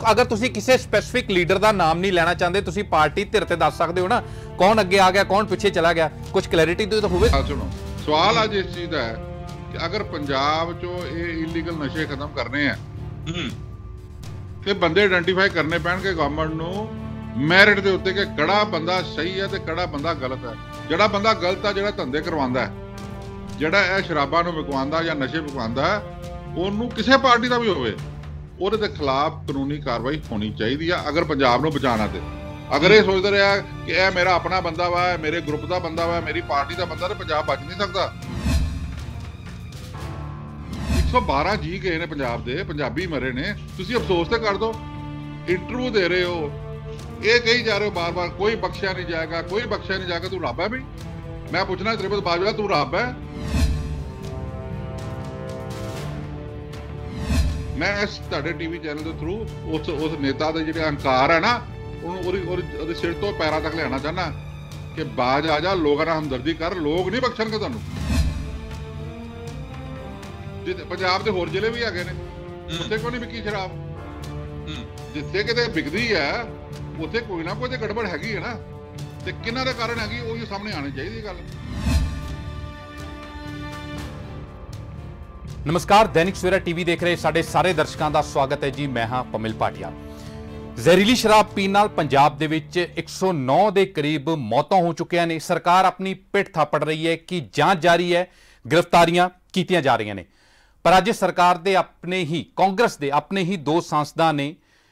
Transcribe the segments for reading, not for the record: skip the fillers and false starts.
अगर तुसी किसी स्पैसिफिक लीडर का नाम नहीं लेना चाहते, तुसी पार्टी धिर ते दस सकते हो ना कौन अगे आ गया कौन पिछे चला गया, कुछ क्लैरिटी तो होवे। सुनो सवाल अज इस चीज का है कि अगर पंजाब चो ये इलीगल नशे खत्म करने हैं तो बंदे आइडेंटिफाई करने पैणगे गवर्नमेंट नूं मैरिट के उत्ते कि कड़ा बंदा सही है तो कड़ा बंदा गलत है। जिहड़ा बंदा गलत है, जिहड़ा धंधे करवांदा है, जिहड़ा यह शराबां नूं विकवांदा या नशे विकवांदा है, उहनूं किसी पार्टी का भी होवे ਉਹਦੇ ਦੇ ਖਿਲਾਫ ਕਾਨੂੰਨੀ ਕਾਰਵਾਈ ਹੋਣੀ ਚਾਹੀਦੀ ਆ ਅਗਰ ਪੰਜਾਬ ਨੂੰ ਬਚਾਉਣਾ ਤੇ। ਅਗਰ ਇਹ ਸੋਚਦਾ ਰਿਹਾ ਕਿ ਇਹ ਮੇਰਾ ਆਪਣਾ ਬੰਦਾ ਵਾ, ਮੇਰੇ ਗਰੁੱਪ ਦਾ ਬੰਦਾ ਵਾ, ਮੇਰੀ ਪਾਰਟੀ ਦਾ ਬੰਦਾ, ਤੇ ਪੰਜਾਬ ਬਚ ਨਹੀਂ ਸਕਦਾ। 112 ਜੀ ਗਏ ਨੇ ਪੰਜਾਬ ਦੇ, ਪੰਜਾਬੀ ਮਰੇ ਨੇ, ਤੁਸੀਂ ਅਫਸੋਸ ਤੇ ਕਰ ਦੋ। ਇੰਟਰਵਿਊ ਦੇ ਰਹੇ ਹੋ, ਇਹ ਕਹੀ ਜਾ ਰਹੇ ਹੋ ਬਾਰ-ਬਾਰ ਕੋਈ ਬਖਸ਼ਿਆ ਨਹੀਂ ਜਾਏਗਾ, ਕੋਈ ਬਖਸ਼ਿਆ ਨਹੀਂ ਜਾਏਗਾ। ਤੂੰ ਰੱਬ ਹੈ ਬਈ? ਮੈਂ ਪੁੱਛਣਾ ਤ੍ਰਿਪਤ ਬਾਜਵਾ, ਤੂੰ ਰੱਬ ਹੈ? मैं इस तुहाडे टीवी चैनल के थ्रू उस नेता के जिहड़े अहंकार है ना उहनूं सिर तो पैरों तक लियाना चाहना कि बाज आ जा, लोगों नाल हमदर्दी कर, लोग नहीं बख्शणगे तुहानूं। पंजाब के होर जिले भी हैगे ने, उत्थे क्यों नहीं विकी शराब? जिथे किते विकदी है उत्थे कोई ना कोई तो गड़बड़ हैगी है ना, ते किन्हां दे कारण हैगी ओही सामने आनी चाहिए गल। नमस्कार, दैनिक सवेरा टीवी देख रहे साडे सारे दर्शकों का स्वागत है जी। मैं हाँ पमिल भाटिया। ਜ਼ਹਿਰੀਲੀ ਸ਼ਰਾਬ ਪੀਣ ਨਾਲ ਪੰਜਾਬ ਦੇ ਵਿੱਚ 109 ਦੇ ਕਰੀਬ ਮੌਤਾਂ ਹੋ ਚੁੱਕੀਆਂ ਨੇ। ਸਰਕਾਰ ਆਪਣੀ ਪਿੱਠ ਥਾਪੜ ਰਹੀ ਹੈ ਕਿ ਜਾਂਚ ਜਾਰੀ ਹੈ, ਗ੍ਰਿਫਤਾਰੀਆਂ ਕੀਤੀਆਂ ਜਾ ਰਹੀਆਂ ਨੇ, ਪਰ ਅੱਜ ਸਰਕਾਰ ਦੇ ਆਪਣੇ ਹੀ ਕਾਂਗਰਸ ਦੇ ਆਪਣੇ ਹੀ ਦੋ ਸੰਸਦਾਂ ਨੇ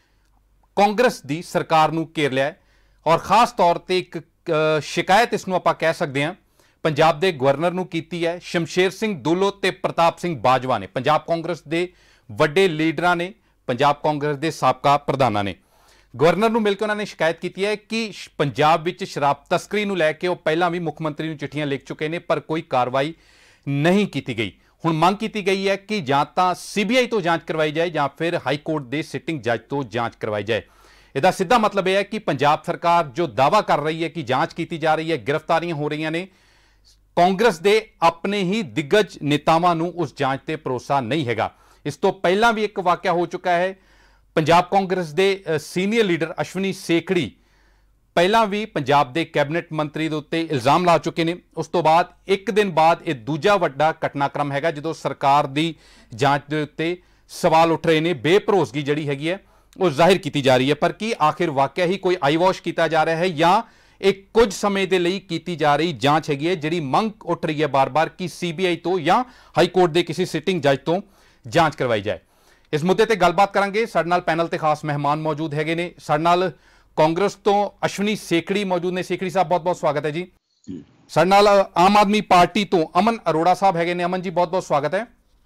ਕਾਂਗਰਸ ਦੀ ਸਰਕਾਰ ਨੂੰ ਘੇਰ ਲਿਆ ਔਰ ਖਾਸ ਤੌਰ ਤੇ ਇੱਕ ਸ਼ਿਕਾਇਤ ਇਸ ਨੂੰ ਆਪਾਂ ਕਹਿ ਸਕਦੇ ਹਾਂ पंजाब के गवर्नर नूं कीती है। शमशेर सिंह दुलो ते प्रताप सिंह बाजवा ने, पंजाब कांग्रेस के वड्डे लीडरां ने, पंजाब कांग्रेस के साबका प्रधानां ने गवर्नर नूं मिलकर उन्होंने शिकायत की है कि पंजाब विच शराब तस्करी नूं लैके वो पहलां भी मुख मंत्री नूं चिट्ठियां लिख चुके हैं पर कोई कार्रवाई नहीं की गई। हुण मंग की गई है कि जां तां CBI तो जांच करवाई जाए जां फिर हाई कोर्ट के सिटिंग जज तो जांच करवाई जाए। इसका सीधा मतलब यह है कि पंजाब सरकार जो दावा कर रही है कि जांच की जा रही है, गिरफ्तारियां हो रही ने, कांग्रेस के अपने ही दिग्गज नेतावां नूं उस जांच ते भरोसा नहीं हैगा। इस तो पहला भी एक वाकया हो चुका है। पंजाब कांग्रेस के सीनियर लीडर अश्विनी सेखड़ी पहला भी पंजाब के कैबिनेट मंत्री के उत्ते इल्जाम ला चुके हैं। उस तो बाद एक दिन बाद यह दूजा वड्डा घटनाक्रम हैगा जो सरकार की जांच के उत्ते सवाल उठ रहे हैं, बेभरोसगी जिहड़ी हैगी है वो जाहिर की जा रही है। पर की आखिर वाकया ही कोई आई वॉश किया जा रहा है या एक कुछ समय के लिए की जा रही जांच हैगी है जिहड़ी मंग उठ रही है बार बार कि CBI तो या हाई कोर्ट के किसी सिटिंग जज तो जांच करवाई जाए। इस मुद्दे ते गलबात करांगे। साडे नाल पैनल ते खास मेहमान मौजूद हैगे ने। साडे नाल कांग्रेस तो अश्विनी सेखड़ी मौजूद ने। सेखड़ी साहब बहुत बहुत स्वागत है जी। साडे नाल आम आदमी पार्टी तो अमन अरोड़ा साहब हैगे ने। अमन जी बहुत बहुत स्वागत है।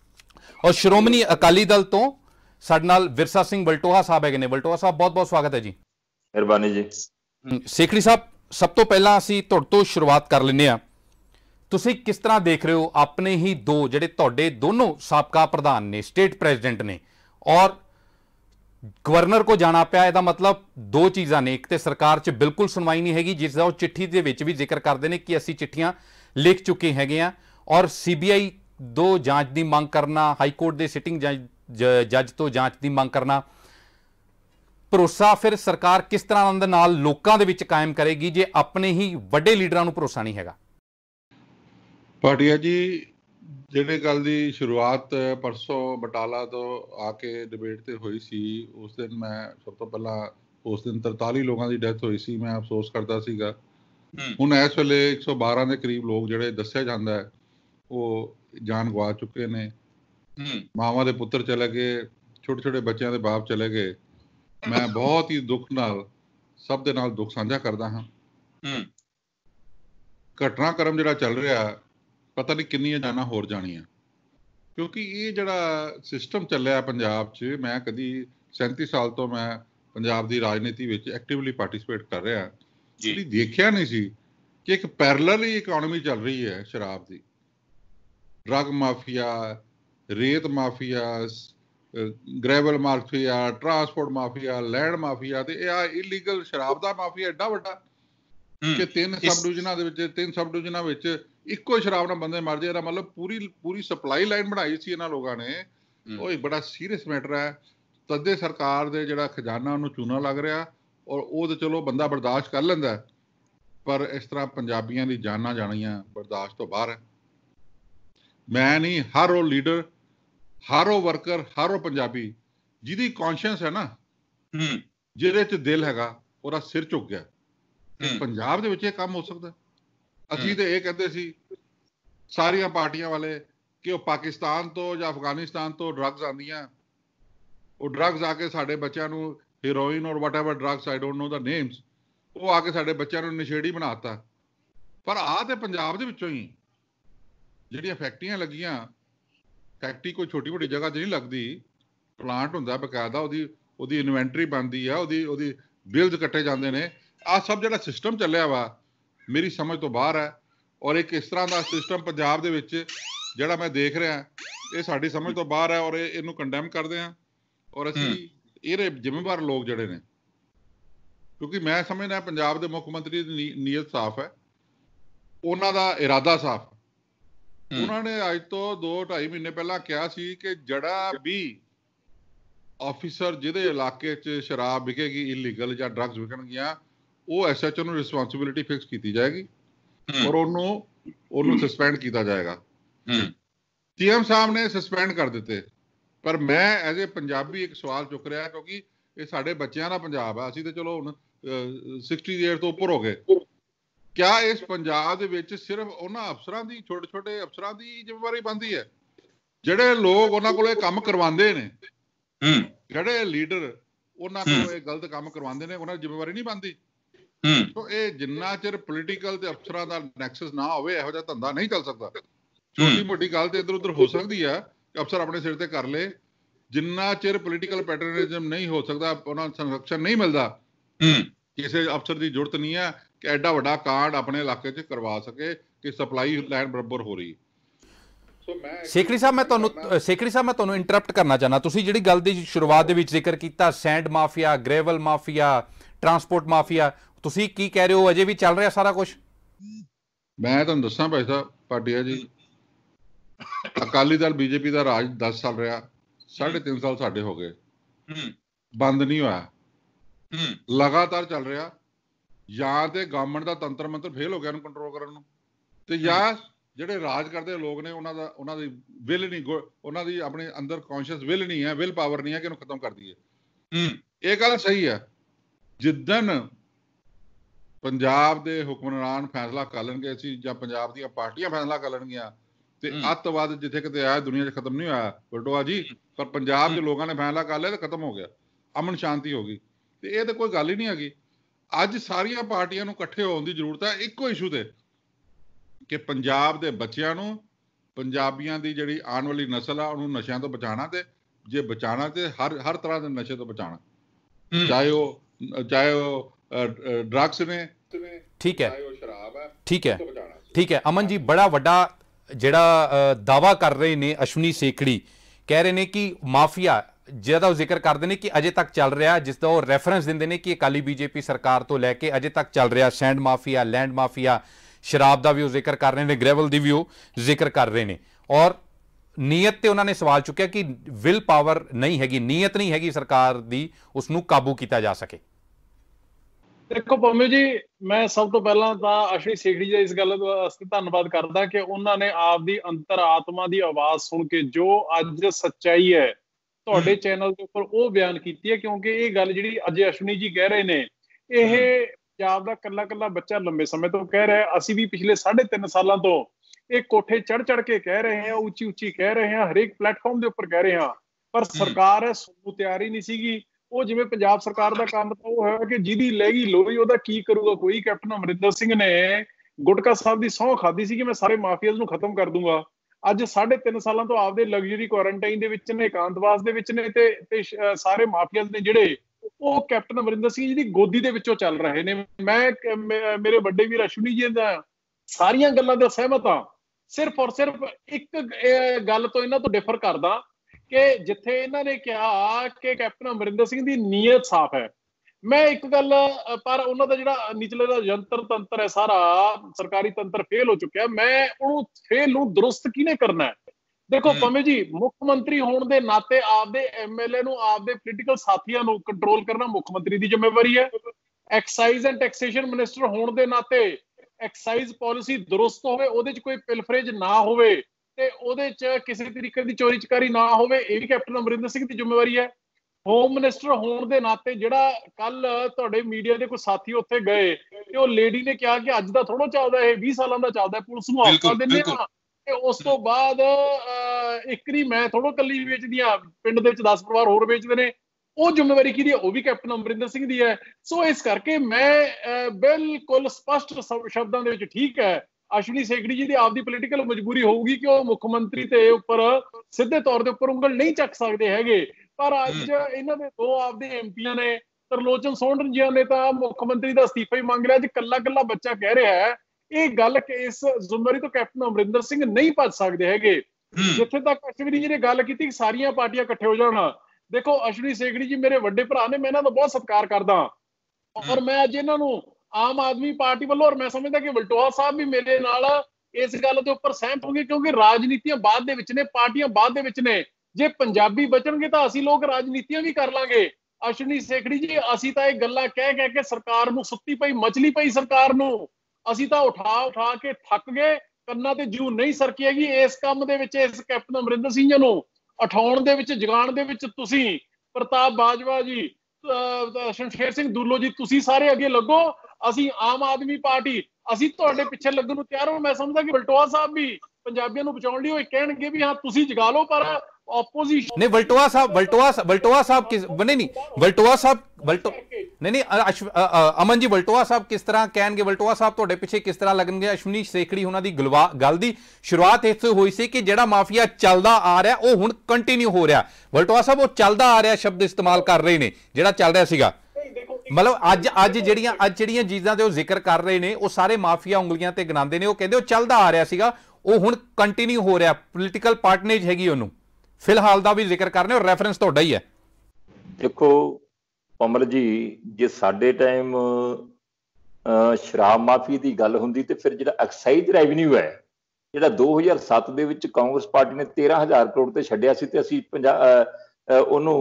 और श्रोमणी अकाली दल तो साडे नाल विरसा सिंह वलटोहा साहब हैगे ने। वलटोहा साहब बहुत बहुत स्वागत है जी। मेहरबानी जी। सेखड़ी साहब सब तो पहला असीं तुहाडे तो शुरुआत कर लैंदे आ, तुसीं किस तरह देख रहे हो अपने ही दो जिहड़े तुहाडे दोनों साबका प्रधान ने, स्टेट प्रेजिडेंट ने और गवर्नर को जाना पिया? इहदा मतलब दो चीज़ां ने, एक तो सरकार च बिल्कुल सुनवाई नहीं हैगी जिसका वो चिट्ठी दे विच भी जिक्र करते हैं कि असीं चिट्ठियां लिख चुके हैगे आ, और CBI दो जांच की मंग करना, हाई कोर्ट के सिटिंग जज तो जांच की मंग करना, भरोसा फिर सरकार किस तरह दे नाल लोकां दे विच कायम करेगी जे अपने ही वड्डे लीडरां नूं भरोसा नहीं हैगा? भाटिया जी, जिहड़ी गल दी शुरुआत परसों बटाला तो आके डिबेट ते हुई सी, उस दिन मैं सब तो पहला उस दिन 43 लोगों की डेथ हुई सी, मैं अफसोस करता सीगा। हुण इस वेले 112 के करीब लोग जिहड़े दस्सिया जांदा है वो जान गवा चुके ने। मावां दे पुत्तर चले गए, छोटे छोटे बच्चों के बाप चले गए। मैं बहुत ही दुख नाल सब दे नाल दुख साझा करदा हाँ। घटनाक्रम जिहड़ा चल रहा पता नहीं किन्नियां जाना होर जानियां, क्योंकि ये जिहड़ा सिस्टम चलिया पंजाब च, मैं कदी 37 साल तो मैं पंजाब की राजनीति विच एक्टिवली पार्टिसिपेट कर रहा, कदी देखिया नहीं सी कि एक पैरलल ही इकोनॉमी चल रही है शराब की। ड्रग माफिया, रेत mafia, gravel mafia, transport mafia, land mafia ते इलीगल शराब का माफिया एडा वड्डा कि 3 सब डिविजनां विच इक्को शराब नाल बंदे मर जाए। मतलब पूरी सप्लाई लाइन बनाई सी इन्हां लोगों ने। वो एक बड़ा सीरियस मैटर है। ਤਦੇ ਸਰਕਾਰ ਦੇ ਜਿਹੜਾ ਖਜ਼ਾਨਾ ਉਹਨੂੰ ਚੂਨਾ ਲੱਗ ਰਿਹਾ, ਔਰ ਉਹ ਤਾਂ ਚਲੋ ਬੰਦਾ ਬਰਦਾਸ਼ਤ ਕਰ ਲੈਂਦਾ, ਪਰ ਇਸ ਤਰ੍ਹਾਂ ਪੰਜਾਬੀਆਂ ਦੀ ਜਾਨਾਂ ਜਾਣੀਆਂ ਬਰਦਾਸ਼ਤ ਤੋਂ ਬਾਹਰ ਹੈ। ਮੈਂ ਨਹੀਂ, ਹਰ ਉਹ ਲੀਡਰ, ਹਰ ਉਹ ਵਰਕਰ, ਹਰ ਉਹ ਪੰਜਾਬੀ ਜਿਹਦੀ ਕੌਨਸ਼ੀਅੰਸ ਹੈ ਨਾ, ਜਿਹਦੇ 'ਚ ਦਿਲ ਹੈਗਾ, ਉਹਦਾ ਸਿਰ ਝੁਕ ਗਿਆ। ਪੰਜਾਬ ਦੇ ਵਿੱਚ ਇਹ ਕੰਮ ਹੋ ਸਕਦਾ। ਅਸੀਂ ਤੇ ਇਹ ਕਹਿੰਦੇ ਸੀ ਸਾਰੀਆਂ ਪਾਰਟੀਆਂ ਵਾਲੇ ਕਿ ਉਹ ਪਾਕਿਸਤਾਨ ਤੋਂ ਜਾਂ ਅਫਗਾਨਿਸਤਾਨ ਤੋਂ ਡਰੱਗਸ ਆਉਂਦੀਆਂ, ਉਹ ਡਰੱਗਸ ਆ ਕੇ ਸਾਡੇ ਬੱਚਿਆਂ ਨੂੰ heroin or whatever drugs, I don't know the names, ਉਹ ਆ ਕੇ ਸਾਡੇ ਬੱਚਿਆਂ ਨੂੰ ਨਸ਼ੇੜੀ ਬਣਾਤਾ। ਪਰ ਆਹ ਤੇ ਪੰਜਾਬ ਦੇ ਵਿੱਚੋਂ ਹੀ ਜਿਹੜੀਆਂ ਫੈਕਟਰੀਆਂ ਲੱਗੀਆਂ, ਫੈਕਟਰੀ ਕੋਈ ਛੋਟੀ ਵੱਡੀ ਜਗ੍ਹਾ 'ਚ ਨਹੀਂ ਲੱਗਦੀ, ਪਲਾਂਟ ਹੁੰਦਾ ਬਕਾਇਦਾ, ਉਹਦੀ ਇਨਵੈਂਟਰੀ ਬਣਦੀ ਆ, ਉਹਦੀ ਬਿਲਸ ਕੱਟੇ ਜਾਂਦੇ ਨੇ। ਆਹ ਸਭ ਜਿਹੜਾ ਸਿਸਟਮ ਚੱਲਿਆ ਵਾ ਮੇਰੀ ਸਮਝ ਤੋਂ ਬਾਹਰ ਹੈ। ਔਰ ਇੱਕ ਇਸ ਤਰ੍ਹਾਂ ਦਾ ਸਿਸਟਮ ਪੰਜਾਬ ਦੇ ਵਿੱਚ ਜਿਹੜਾ ਮੈਂ ਦੇਖ ਰਿਹਾ, ਇਹ ਸਾਡੀ ਸਮਝ ਤੋਂ ਬਾਹਰ ਹੈ, ਔਰ ਇਹਨੂੰ ਕੰਡੈਮ ਕਰਦੇ ਹਾਂ। ਔਰ ਅਸੀਂ ਇਹਦੇ ਜ਼ਿੰਮੇਵਾਰ ਲੋਕ ਜਿਹੜੇ ਨੇ, ਕਿਉਂਕਿ ਮੈਂ ਸਮਝਦਾ ਪੰਜਾਬ ਦੇ ਮੁੱਖ ਮੰਤਰੀ ਦੀ ਨੀਅਤ ਸਾਫ਼ ਹੈ, ਉਹਨਾਂ ਦਾ ਇਰਾਦਾ ਸਾਫ਼। ਉਹਨਾਂ ਨੇ ਅੱਜ ਤੋਂ 2-2.5 ਮਹੀਨੇ ਪਹਿਲਾਂ ਕਿਹਾ ਸੀ ਕਿ ਜਿਹੜਾ ਵੀ ਆਫਿਸਰ ਜਿਹਦੇ ਇਲਾਕੇ 'ਚ ਸ਼ਰਾਬ ਵਿਕੇਗੀ ਇਲੀਗਲ ਜਾਂ ਡਰੱਗਸ ਵਿਕਣਗੀਆਂ, ਉਹ SHO ਨੂੰ ਰਿਸਪੌਂਸਿਬਿਲਿਟੀ ਫਿਕਸ ਕੀਤੀ ਜਾਏਗੀ ਔਰ ਉਹਨੂੰ ਸਸਪੈਂਡ ਕੀਤਾ ਜਾਏਗਾ। CM ਸਾਹਿਬ ਨੇ ਸਸਪੈਂਡ ਕਰ ਦਿੱਤੇ, ਪਰ ਮੈਂ ਐਜ਼ ਏ ਪੰਜਾਬੀ ਇੱਕ ਸਵਾਲ ਚੁੱਕ ਰਿਹਾ, ਕਿਉਂਕਿ ਇਹ ਸਾਡੇ ਬੱਚਿਆਂ ਦਾ ਪੰਜਾਬ ਹੈ। ਅਸੀਂ ਤਾਂ ਚਲੋ ਹੁਣ 60 ਈਅਰ ਤੋਂ ਉੱਪਰ ਹੋ ਗਏ। ਕਿਆ ਇਸ ਪੰਜਾਬ ਦੇ ਵਿੱਚ ਸਿਰਫ ਉਹਨਾਂ ਅਫਸਰਾਂ ਦੀ, ਛੋਟੇ ਅਫਸਰਾਂ ਦੀ ਜ਼ਿੰਮੇਵਾਰੀ ਬਣਦੀ ਹੈ? ਜਿਹੜੇ ਲੋਕ ਉਹਨਾਂ ਕੋਲ ਇਹ ਕੰਮ ਕਰਵਾਉਂਦੇ ਨੇ, ਜਿਹੜੇ ਲੀਡਰ ਉਹਨਾਂ ਕੋਲ ਇਹ ਗਲਤ ਕੰਮ ਕਰਵਾਉਂਦੇ ਨੇ, ਉਹਨਾਂ ਦੀ ਜ਼ਿੰਮੇਵਾਰੀ ਨਹੀਂ ਬਣਦੀ? ਸੋ ਇਹ ਜਿੰਨਾ ਚਿਰ ਪੋਲੀਟੀਕਲ ਤੇ ਅਫਸਰਾਂ ਦਾ ਨੈਕਸਸ ਨਾ ਹੋਵੇ, ਇਹੋ ਜਿਹਾ ਧੰਦਾ ਨਹੀਂ ਚੱਲ ਸਕਦਾ। ਛੋਟੀ ਮੋਟੀ ਗੱਲ ਤੇ ਇੱਧਰ ਉੱਧਰ ਹੋ ਸਕਦੀ ਆ ਕਿ ਅਫਸਰ ਆਪਣੇ ਸਿਰ ਤੇ ਕਰ ਲਏ, ਜਿੰਨਾ ਚਿਰ ਪੋਲੀਟੀਕਲ ਪੈਟਰਨਿਜ਼ਮ ਨਹੀਂ ਹੋ ਸਕਦਾ, ਉਹਨਾਂ ਨੂੰ ਸੰਰਕਸ਼ਣ ਨਹੀਂ ਮਿਲਦਾ, ਕਿਸੇ ਅਫਸਰ ਦੀ ਜ਼ਰੂਰਤ ਨਹੀਂ ਹੈ ਕਿ ਐਡਾ ਵੱਡਾ ਕਾਂਡ ਆਪਣੇ ਇਲਾਕੇ 'ਚ ਕਰਵਾ ਸਕੇ ਕਿ ਸਪਲਾਈ ਲਾਈਨ ਬਰਾਬਰ ਹੋ ਰਹੀ। ਸੇਖੜੀ ਸਾਹਿਬ ਮੈਂ ਤੁਹਾਨੂੰ ਇੰਟਰਪਟ ਕਰਨਾ ਚਾਹੁੰਦਾ। ਤੁਸੀਂ ਜਿਹੜੀ ਗੱਲ ਦੀ ਸ਼ੁਰੂਆਤ ਦੇ ਵਿੱਚ ਜ਼ਿਕਰ ਕੀਤਾ, sand mafia, gravel mafia, transport mafia, ਤੁਸੀਂ ਕੀ ਕਹਿ ਰਹੇ ਹੋ? ਅਜੇ ਵੀ ਚੱਲ ਰਿਹਾ ਸਾਰਾ ਕੁਝ? ਮੈਂ ਤੁਹਾਨੂੰ ਦੱਸਾਂ ਭਾਈ ਸਾਹਿਬ ਪਾਟਿਆ ਜੀ, ਅਕਾਲੀ ਦਲ BJP ਦਾ ਰਾਜ 10 ਸਾਲ ਰਿਹਾ, 3.5 ਸਾਲ ਸਾਡੇ ਹੋ ਗਏ, ਬੰਦ ਨਹੀਂ ਹੋਇਆ, ਲਗਾਤਾਰ ਚੱਲ ਰਿਹਾ। ਜਾਂ ਤੇ ਗਵਰਨਮੈਂਟ ਦਾ ਤੰਤਰ ਮੰਤਰ ਫੇਲ ਹੋ ਗਿਆ ਇਹਨੂੰ ਕੰਟਰੋਲ ਕਰਨ ਨੂੰ, ਤੇ ਜਾਂ ਜਿਹੜੇ ਰਾਜ ਕਰਦੇ ਲੋਕ ਨੇ ਉਹਨਾਂ ਦੀ ਵਿਲ ਨਹੀਂ, ਉਹਨਾਂ ਦੀ ਆਪਣੇ ਅੰਦਰ ਕੌਨਸ਼ੀਅਸ ਵਿਲ ਨਹੀਂ ਹੈ, ਵਿਲ ਪਾਵਰ ਨਹੀਂ ਹੈ ਕਿ ਇਹਨੂੰ ਖਤਮ ਕਰ ਦਈਏ। ਇਹ ਗੱਲ ਸਹੀ ਹੈ। ਜਿੱਦਣ ਪੰਜਾਬ ਦੇ ਹੁਕਮਰਾਨ ਫੈਸਲਾ ਕਰ ਲੈਣਗੇ, ਅਸੀਂ ਜਾਂ ਪੰਜਾਬ ਦੀਆਂ ਪਾਰਟੀਆਂ ਫੈਸਲਾ ਕਰ ਲੈਣਗੀਆਂ, ਤੇ ਅੱਤਵਾਦ ਜਿੱਥੇ ਕਿਤੇ ਆਇਆ ਦੁਨੀਆ 'ਚ ਖਤਮ ਨਹੀਂ ਹੋਇਆ ਬਟੋਆ ਜੀ, ਪਰ ਪੰਜਾਬ ਦੇ ਲੋਕਾਂ ਨੇ ਫੈਸਲਾ ਕਰ ਲਿਆ ਤੇ ਖਤਮ ਹੋ ਗਿਆ, ਅਮਨ ਸ਼ਾਂਤੀ ਹੋ ਗਈ। ਤੇ ਇਹ ਤਾਂ ਕੋਈ ਗੱਲ ਹੀ ਨਹੀਂ ਹੈਗੀ। ਅੱਜ ਸਾਰੀਆਂ ਪਾਰਟੀਆਂ ਨੂੰ ਇਕੱਠੇ ਹੋਣ ਦੀ ਜ਼ਰੂਰਤ ਹੈ ਇੱਕੋ ਇਸ਼ੂ ਤੇ, ਕਿ ਪੰਜਾਬ ਦੇ ਬੱਚਿਆਂ ਨੂੰ, ਪੰਜਾਬੀਆਂ ਦੀ ਜਿਹੜੀ ਆਉਣ ਵਾਲੀ ਨਸਲ ਆ, ਉਹਨੂੰ ਨਸ਼ਿਆਂ ਤੋਂ ਬਚਾਉਣਾ, ਤੇ ਜੇ ਬਚਾਉਣਾ ਤੇ ਹਰ ਤਰ੍ਹਾਂ ਦੇ ਨਸ਼ੇ ਤੋਂ ਬਚਾਉਣਾ, ਚਾਹੇ ਉਹ ਡਰੱਗਸ ਨੇ, ਠੀਕ ਹੈ, ਚਾਹੇ ਉਹ ਸ਼ਰਾਬ ਹੈ, ਠੀਕ ਹੈ। ਅਮਨ ਜੀ, ਬੜਾ ਵੱਡਾ ਜਿਹੜਾ ਦਾਵਾ ਕਰ ਰਹੇ ਨੇ ਅਸ਼ਵਨੀ ਸੇਖੜੀ, ਕਹਿ ਰਹੇ ਨੇ ਕਿ ਮਾਫੀਆ ਜਿਹਦਾ ਉਹ ਜ਼ਿਕਰ ਕਰਦੇ ਨੇ ਕਿ ਅਜੇ ਤੱਕ ਚੱਲ ਰਿਹਾ, ਜਿਸ ਦਾ ਉਹ ਰੈਫਰੈਂਸ ਦਿੰਦੇ ਨੇ ਕਿ ਅਕਾਲੀ BJP ਸਰਕਾਰ ਤੋਂ ਲੈ ਕੇ ਅਜੇ ਤੱਕ ਚੱਲ ਰਿਹਾ, ਸੈਂਡ ਮਾਫੀਆ, ਲੈਂਡ ਮਾਫੀਆ, ਸ਼ਰਾਬ ਦਾ ਵੀ ਉਹ ਜ਼ਿਕਰ ਕਰ ਰਹੇ ਨੇ, ਗ੍ਰੇਵਲ ਦੀ ਵੀ ਉਹ ਜ਼ਿਕਰ ਕਰ ਰਹੇ ਨੇ। ਔਰ ਨੀਅਤ ਤੇ ਉਹਨਾਂ ਨੇ ਸਵਾਲ ਚੁੱਕਿਆ ਕਿ ਵਿਲ ਪਾਵਰ ਨਹੀਂ ਹੈਗੀ, ਨੀਅਤ ਨਹੀਂ ਹੈਗੀ ਸਰਕਾਰ ਦੀ ਉਸ ਨੂੰ ਕਾਬੂ ਕੀਤਾ ਜਾ ਸਕੇ। ਦੇਖੋ ਪੰਮੀ ਜੀ, ਮੈਂ ਸਭ ਤੋਂ ਪਹਿਲਾਂ ਤਾਂ ਅਸ਼ਵਨੀ ਸੇਖੜੀ ਜੀ ਇਸ ਗੱਲ ਵਾਸਤੇ ਧੰਨਵਾਦ ਕਰਦਾ ਕਿ ਉਹਨਾਂ ਨੇ ਆਪਦੀ ਅੰਤਰ ਆਤਮਾ ਦੀ ਆਵਾਜ਼ ਸੁਣ ਕੇ ਜੋ ਅੱਜ ਸੱਚਾਈ ਹੈ ਤੁਹਾਡੇ ਚੈਨਲ ਦੇ ਉੱਪਰ ਉਹ ਬਿਆਨ ਕੀਤੀ ਹੈ। ਕਿਉਂਕਿ ਇਹ ਗੱਲ ਜਿਹੜੀ ਅੱਜ ਅਸ਼ਵਨੀ ਜੀ ਕਹਿ ਰਹੇ ਨੇ, ਇਹ ਪੰਜਾਬ ਦਾ ਕੱਲਾ ਬੱਚਾ ਲੰਬੇ ਸਮੇਂ ਤੋਂ ਕਹਿ ਰਿਹਾ। ਅਸੀਂ ਵੀ ਪਿਛਲੇ 3.5 ਸਾਲਾਂ ਤੋਂ ਇਹ ਕੋਠੇ ਚੜ ਕੇ ਕਹਿ ਰਹੇ ਹਾਂ, ਉੱਚੀ ਕਹਿ ਰਹੇ ਹਾਂ, ਹਰੇਕ ਪਲੇਟਫਾਰਮ ਦੇ ਉੱਪਰ ਕਹਿ ਰਹੇ ਹਾਂ, ਪਰ ਸਰਕਾਰ ਸੁਣਨ ਤਿਆਰ ਹੀ ਨਹੀਂ ਸੀਗੀ। ਉਹ ਜਿਵੇਂ ਪੰਜਾਬ ਸਰਕਾਰ ਦਾ ਕੰਮ ਤਾਂ ਉਹ ਹੈ ਕਿ ਜਿਹਦੀ ਲੈ ਗਈ ਲੋਈ ਉਹਦਾ ਕੀ ਕਰੂਗਾ ਕੋਈ। ਕੈਪਟਨ ਅਮਰਿੰਦਰ ਸਿੰਘ ਨੇ ਗੁਟਕਾ ਸਾਹਿਬ ਦੀ ਸਹੁੰ ਖਾਧੀ ਸੀ ਕਿ ਮੈਂ ਸਾਰੇ ਮਾਫੀਆਜ਼ ਨੂੰ ਖਤਮ ਕਰ ਦੂੰਗਾ। ਅੱਜ 3.5 ਸਾਲਾਂ ਤੋਂ ਆਪਦੇ ਲਗਜ਼ਰੀ ਕੁਆਰੰਟਾਈਨ ਦੇ ਵਿੱਚ ਨੇ, ਇਕਾਂਤਵਾਸ ਦੇ ਵਿੱਚ ਨੇ, ਤੇ ਸਾਰੇ ਮਾਫੀਆਜ਼ ਨੇ ਜਿਹੜੇ ਉਹ ਕੈਪਟਨ ਅਮਰਿੰਦਰ ਸਿੰਘ ਜੀ ਦੀ ਗੋਦੀ ਦੇ ਵਿੱਚੋਂ ਚੱਲ ਰਹੇ ਨੇ। ਮੈਂ ਮੇਰੇ ਵੱਡੇ ਵੀਰ ਅਸ਼ਵਨੀ ਜੀ ਦਾ ਸਾਰੀਆਂ ਗੱਲਾਂ ਦਾ ਸਹਿਮਤ ਹਾਂ। ਸਿਰਫ ਔਰ ਸਿਰਫ ਇੱਕ ਗੱਲ ਤੋਂ ਇਹਨਾਂ ਤੋਂ ਡਿਫਰ ਕਰਦਾ ਕਿ ਜਿੱਥੇ ਇਹਨਾਂ ਨੇ ਕਿਹਾ ਕਿ ਕੈਪਟਨ ਅਮਰਿੰਦਰ ਸਿੰਘ ਦੀ ਨੀਅਤ ਸਾਫ਼ ਹੈ, ਮੈਂ ਇੱਕ ਗੱਲ, ਪਰ ਉਹਨਾਂ ਦਾ ਜਿਹੜਾ ਨਿਚਲੇ ਦਾ ਯੰਤਰ ਤੰਤਰ ਹੈ, ਸਾਰਾ ਸਰਕਾਰੀ ਤੰਤਰ ਫੇਲ ਹੋ ਚੁੱਕਿਆ। ਮੈਂ ਉਹਨੂੰ ਫੇਲ ਨੂੰ ਦਰੁਸਤ ਕਿਹਨੇ ਕਰਨਾ ਹੈ? ਦੇਖੋ ਪੰਮੇ ਜੀ, ਮੁੱਖ ਮੰਤਰੀ ਹੋਣ ਦੇ ਨਾਤੇ ਆਪਦੇ ਐਮਐਲਏ ਨੂੰ, ਆਪਦੇ ਪੋਲੀਟੀਕਲ ਸਾਥੀਆਂ ਨੂੰ ਕੰਟਰੋਲ ਕਰਨਾ ਮੁੱਖ ਮੰਤਰੀ ਦੀ ਜ਼ਿੰਮੇਵਾਰੀ ਹੈ। ਐਕਸਾਈਜ਼ ਐਂਡ ਟੈਕਸੇਸ਼ਨ ਮਿਨਿਸਟਰ ਹੋਣ ਦੇ ਨਾਤੇ ਐਕਸਾਈਜ਼ ਪਾਲਿਸੀ ਦੁਰਸਤ ਹੋਵੇ, ਉਹਦੇ 'ਚ ਕੋਈ ਪਿਲਫਰੇਜ ਨਾ ਹੋਵੇ ਤੇ ਉਹਦੇ 'ਚ ਕਿਸੇ ਤਰੀਕੇ ਦੀ ਚੋਰੀ ਚਕਾਰੀ ਨਾ ਹੋਵੇ, ਇਹ ਵੀ ਕੈਪਟਨ ਅਮਰਿੰਦਰ ਸਿੰਘ ਦੀ ਜ਼ਿੰਮੇਵਾਰੀ ਹੈ। ਹੋਮ ਮਿਨਿਸਟਰ ਹੋਣ ਦੇ ਨਾਤੇ, ਜਿਹੜਾ ਕੱਲ ਤੁਹਾਡੇ ਮੀਡੀਆ ਦੇ ਕੋਈ ਸਾਥੀ ਉੱਥੇ ਗਏ ਤੇ ਉਹ ਲੇਡੀ ਨੇ ਕਿਹਾ ਕਿ ਅੱਜ ਦਾ ਥੋੜਾ ਚੱਲਦਾ, ਇਹ 20 ਸਾਲਾਂ ਦਾ ਚੱਲਦਾ, ਪੁਲਿਸ ਨੂੰ ਹਫ਼ਤਾ ਦਿੰਦੇ ਆ ਤੇ ਉਸ ਤੋਂ ਬਾਅਦ ਇੱਕ ਨਹੀਂ ਮੈਂ ਥੋੜਾ ਕੱਲੀ ਵੇਚਦੀ ਆ, ਪਿੰਡ ਦੇ ਵਿੱਚ 10 ਪਰਿਵਾਰ ਹੋਰ ਵੇਚਦੇ ਨੇ, ਉਹ ਜ਼ਿੰਮੇਵਾਰੀ ਕਿਹਦੀ ਹੈ? ਉਹ ਵੀ ਕੈਪਟਨ ਅਮਰਿੰਦਰ ਸਿੰਘ ਦੀ ਹੈ। ਸੋ ਇਸ ਕਰਕੇ ਮੈਂ ਬਿਲਕੁਲ ਸਪਸ਼ਟ ਸ਼ਬਦਾਂ ਦੇ ਵਿੱਚ, ਠੀਕ ਹੈ ਅਸ਼ਵਨੀ ਸੇਖੜੀ ਜੀ ਦੀ ਆਪਦੀ ਪੋਲੀਟੀਕਲ ਮਜਬੂਰੀ ਹੋਊਗੀ ਕਿ ਉਹ ਮੁੱਖ ਮੰਤਰੀ ਤੇ ਉੱਪਰ ਸਿੱਧੇ ਤੌਰ ਦੇ ਉੱਪਰ ਉਂਗਲ ਨਹੀਂ ਚੱਕ ਸਕਦੇ ਹੈਗੇ, ਪਰ ਅੱਜ ਇਹਨਾਂ ਦੇ ਦੋ ਆਪਦੇ ਐਮਪੀਆਂ ਨੇ, ਤਰਲੋਚਨ ਸੋਢਣ ਜੀ ਨੇ ਤਾਂ ਮੁੱਖ ਮੰਤਰੀ ਦਾ ਅਸਤੀਫਾ ਹੀ ਮੰਗ ਲਿਆ। ਅੱਜ ਕੱਲਾ ਕੱਲਾ ਬੱਚਾ ਕਹਿ ਰਿਹਾ ਹੈ ਇਹ ਗੱਲ ਕਿ ਇਸ ਜ਼ਿੰਮੇਵਾਰੀ ਤੋਂ ਕੈਪਟਨ ਅਮਰਿੰਦਰ ਸਿੰਘ ਨਹੀਂ ਭੱਜ ਸਕਦੇ ਹੈਗੇ। ਜਿੱਥੇ ਤੱਕ ਅਸ਼ਵਨੀ ਜੀ ਨੇ ਗੱਲ ਕੀਤੀ ਕਿ ਸਾਰੀਆਂ ਪਾਰਟੀਆਂ ਇਕੱਠੇ ਹੋ ਜਾਣ, ਦੇਖੋ ਅਸ਼ਵਨੀ ਸੇਖੜੀ ਜੀ ਮੇਰੇ ਵੱਡੇ ਭਰਾ ਨੇ, ਮੈਂ ਇਹਨਾਂ ਦਾ ਬਹੁਤ ਸਤਿਕਾਰ ਕਰਦਾ ਔਰ ਮੈਂ ਅੱਜ ਇਹਨਾਂ ਨੂੰ ਆਮ ਆਦਮੀ ਪਾਰਟੀ ਵੱਲੋਂ, ਔਰ ਮੈਂ ਸਮਝਦਾ ਕਿ ਵਲਟੋਆ ਸਾਹਿਬ ਵੀ ਮੇਰੇ ਨਾਲ ਇਸ ਗੱਲ ਦੇ ਉੱਪਰ ਸਹਿਮਤ ਹੋਣਗੇ, ਕਿਉਂਕਿ ਰਾਜਨੀਤੀਆਂ ਬਾਅਦ ਦੇ ਵਿੱਚ ਨੇ, ਪਾਰਟੀਆਂ ਬਾਅਦ ਦੇ ਵਿੱਚ ਨੇ। ਜੇ ਪੰਜਾਬੀ ਬਚਣਗੇ ਤਾਂ ਅਸੀਂ ਲੋਕ ਰਾਜਨੀਤੀਆਂ ਵੀ ਕਰ ਲਾਂਗੇ। ਅਸ਼ਵਨੀ ਸੇਖੜੀ ਜੀ, ਅਸੀਂ ਤਾਂ ਇਹ ਗੱਲਾਂ ਕਹਿ ਕੇ ਸਰਕਾਰ ਨੂੰ, ਸੁੱਤੀ ਪਈ ਮਛਲੀ ਪਈ ਸਰਕਾਰ ਨੂੰ ਅਸੀਂ ਤਾਂ ਉਠਾ ਕੇ ਥੱਕ ਗਏ, ਕੰਨਾਂ ਤੇ ਜੂ ਨਹੀਂ ਸਰਕੀ ਹੈਗੀ। ਇਸ ਕੰਮ ਦੇ ਵਿੱਚ, ਇਸ ਕੈਪਟਨ ਅਮਰਿੰਦਰ ਸਿੰਘ ਨੂੰ ਉਠਾਉਣ ਦੇ ਵਿੱਚ, ਜਗਾਉਣ ਦੇ ਵਿੱਚ ਤੁਸੀਂ, ਪ੍ਰਤਾਪ ਬਾਜਵਾ ਜੀ, ਸ਼ਮਸ਼ੇਰ ਸਿੰਘ ਦੁੱਲੋ ਜੀ, ਤੁਸੀਂ ਸਾਰੇ ਅੱਗੇ ਲੱਗੋ। ਅਸੀਂ ਆਮ ਆਦਮੀ ਪਾਰਟੀ, ਅਸੀਂ ਤੁਹਾਡੇ ਪਿੱਛੇ ਲੱਗਣ ਨੂੰ ਤਿਆਰ ਹਾਂ। ਮੈਂ ਸਮਝਦਾ ਕਿ ਵਲਟੋਆ ਸਾਹਿਬ ਵੀ ਪੰਜਾਬੀਆਂ ਨੂੰ ਬਚਾਉਣ ਲਈ ਉਹ ਕਹਿਣਗੇ ਵੀ ਹਾਂ ਤੁਸੀਂ ਜਗਾ ਲਓ, ਪਰ ਆਪੋਜੀਸ਼ਨ ਨਹੀਂ, ਵਲਟੋਆ ਸਾਹਿਬ ਕਿਸ ਬਣੇ ਨਹੀਂ, ਅਮਨ ਜੀ ਵਲਟੋਆ ਸਾਹਿਬ ਕਿਸ ਤਰ੍ਹਾਂ ਕਹਿਣਗੇ? ਵਲਟੋਆ ਸਾਹਿਬ ਤੁਹਾਡੇ ਪਿੱਛੇ ਕਿਸ ਤਰ੍ਹਾਂ ਲੱਗਣਗੇ? ਅਸ਼ਵਨੀ ਸੇਖੜੀ ਉਹਨਾਂ ਦੀ ਗੱਲ ਦੀ ਸ਼ੁਰੂਆਤ ਇਸ ਤੋਂ ਹੋਈ ਸੀ ਕਿ ਜਿਹੜਾ ਮਾਫੀਆ ਚੱਲਦਾ ਆ ਰਿਹਾ ਉਹ ਹੁਣ ਕੰਟੀਨਿਊ ਹੋ ਰਿਹਾ। ਵਲਟੋਆ ਸਾਹਿਬ ਉਹ ਚੱਲਦਾ ਆ ਰਿਹਾ ਸ਼ਬਦ ਇਸਤੇਮਾਲ ਕਰ ਰਹੇ ਨੇ, ਜਿਹੜਾ ਚੱਲ ਰਿਹਾ ਸੀਗਾ। ਮਤਲਬ ਅੱਜ ਜਿਹੜੀਆਂ ਚੀਜ਼ਾਂ ਤੇ ਉਹ ਜ਼ਿਕਰ ਕਰ ਰਹੇ ਨੇ, ਉਹ ਸਾਰੇ ਮਾਫੀਆ ਉਂਗਲੀਆਂ ਤੇ ਗਿਣਾਉਂਦੇ ਨੇ। ਉਹ ਕਹਿੰਦੇ ਉਹ ਚੱਲਦਾ ਆ ਰਿਹਾ ਸੀਗਾ, ਉਹ ਹੁਣ ਕੰਟੀਨਿਊ ਹੋ ਰਿਹਾ, ਪੋਲੀਟੀਕਲ ਪਾਰਟਨੇਜ ਹੈਗੀ ਉਹਨੂੰ, ਫਿਲਹਾਲ ਦਾ ਵੀ ਜ਼ਿਕਰ ਕਰਨੇ, ਔਰ ਰੈਫਰੈਂਸ ਤੁਹਾਡਾ ਹੀ ਹੈ। ਦੇਖੋ ਕਮਲ ਜੀ, ਜੇ ਸਾਡੇ ਟਾਈਮ ਸ਼ਰਾਬ ਮਾਫੀ ਦੀ ਗੱਲ ਹੁੰਦੀ ਤੇ ਫਿਰ ਜਿਹੜਾ ਐਕਸਾਈਜ਼ ਰੈਵਨਿਊ ਹੈ, ਜਿਹੜਾ 2007 ਦੇ ਵਿੱਚ ਕਾਂਗਰਸ ਪਾਰਟੀ ਨੇ 13,000 ਕਰੋੜ ਤੇ ਛੱਡਿਆ ਸੀ, ਤੇ ਅਸੀਂ ਉਹਨੂੰ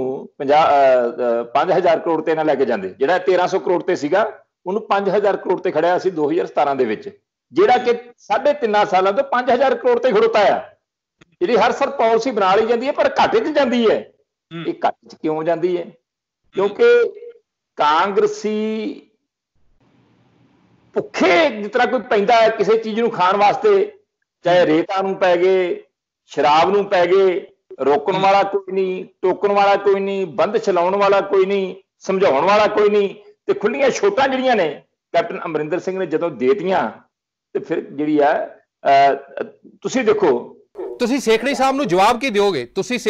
5,000 ਕਰੋੜ ਤੇ ਨਾ ਲੈ ਕੇ ਜਾਂਦੇ। ਜਿਹੜਾ 1,300 ਕਰੋੜ ਤੇ ਸੀਗਾ ਉਹਨੂੰ 5,000 ਕਰੋੜ ਤੇ ਖੜਿਆ ਸੀ 2017 ਦੇ ਵਿੱਚ, ਜਿਹੜਾ ਕਿ 3.5 ਸਾਲਾਂ ਤੋਂ 5,000 ਕਰੋੜ ਤੇ ਖੜੋਤਾ ਆ। ਜਿਹੜੀ ਹਰ ਸਾਲ ਪਾਲਿਸੀ ਬਣਾ ਲਈ ਜਾਂਦੀ ਹੈ ਪਰ ਘਾਟੇ 'ਚ ਜਾਂਦੀ ਹੈ। ਇਹ ਘਾਟੇ 'ਚ ਕਿਉਂ ਜਾਂਦੀ ਹੈ? ਕਿਉਂਕਿ ਕਾਂਗਰਸੀ ਭੁੱਖੇ ਜਿਸ ਤਰ੍ਹਾਂ ਕੋਈ ਪੈਂਦਾ ਕਿਸੇ ਚੀਜ਼ ਨੂੰ ਖਾਣ ਵਾਸਤੇ, ਚਾਹੇ ਰੇਤਾ ਨੂੰ ਪੈ ਗਏ, ਸ਼ਰਾਬ ਨੂੰ ਪੈ ਗਏ, ਰੋਕਣ ਵਾਲਾ ਕੋਈ ਨਹੀਂ, ਟੋਕਣ ਵਾਲਾ ਕੋਈ ਨਹੀਂ, ਬੰਦ ਚਲਾਉਣ ਵਾਲਾ ਕੋਈ ਨਹੀਂ, ਸਮਝਾਉਣ ਵਾਲਾ ਕੋਈ ਨਹੀਂ, ਤੇ ਖੁੱਲੀਆਂ ਛੋਟਾਂ ਜਿਹੜੀਆਂ ਨੇ ਕੈਪਟਨ ਅਮਰਿੰਦਰ ਸਿੰਘ ਨੇ ਜਦੋਂ ਦੇਤੀਆਂ ਤੇ ਫਿਰ ਜਿਹੜੀ ਆ ਤੁਸੀਂ ਦੇਖੋ, ਤੁਸੀਂ ਸੇਖੜੀ ਸਾਹਿਬ ਨੂੰ ਜਵਾਬ ਕੀ ਦਿਓਗੇ?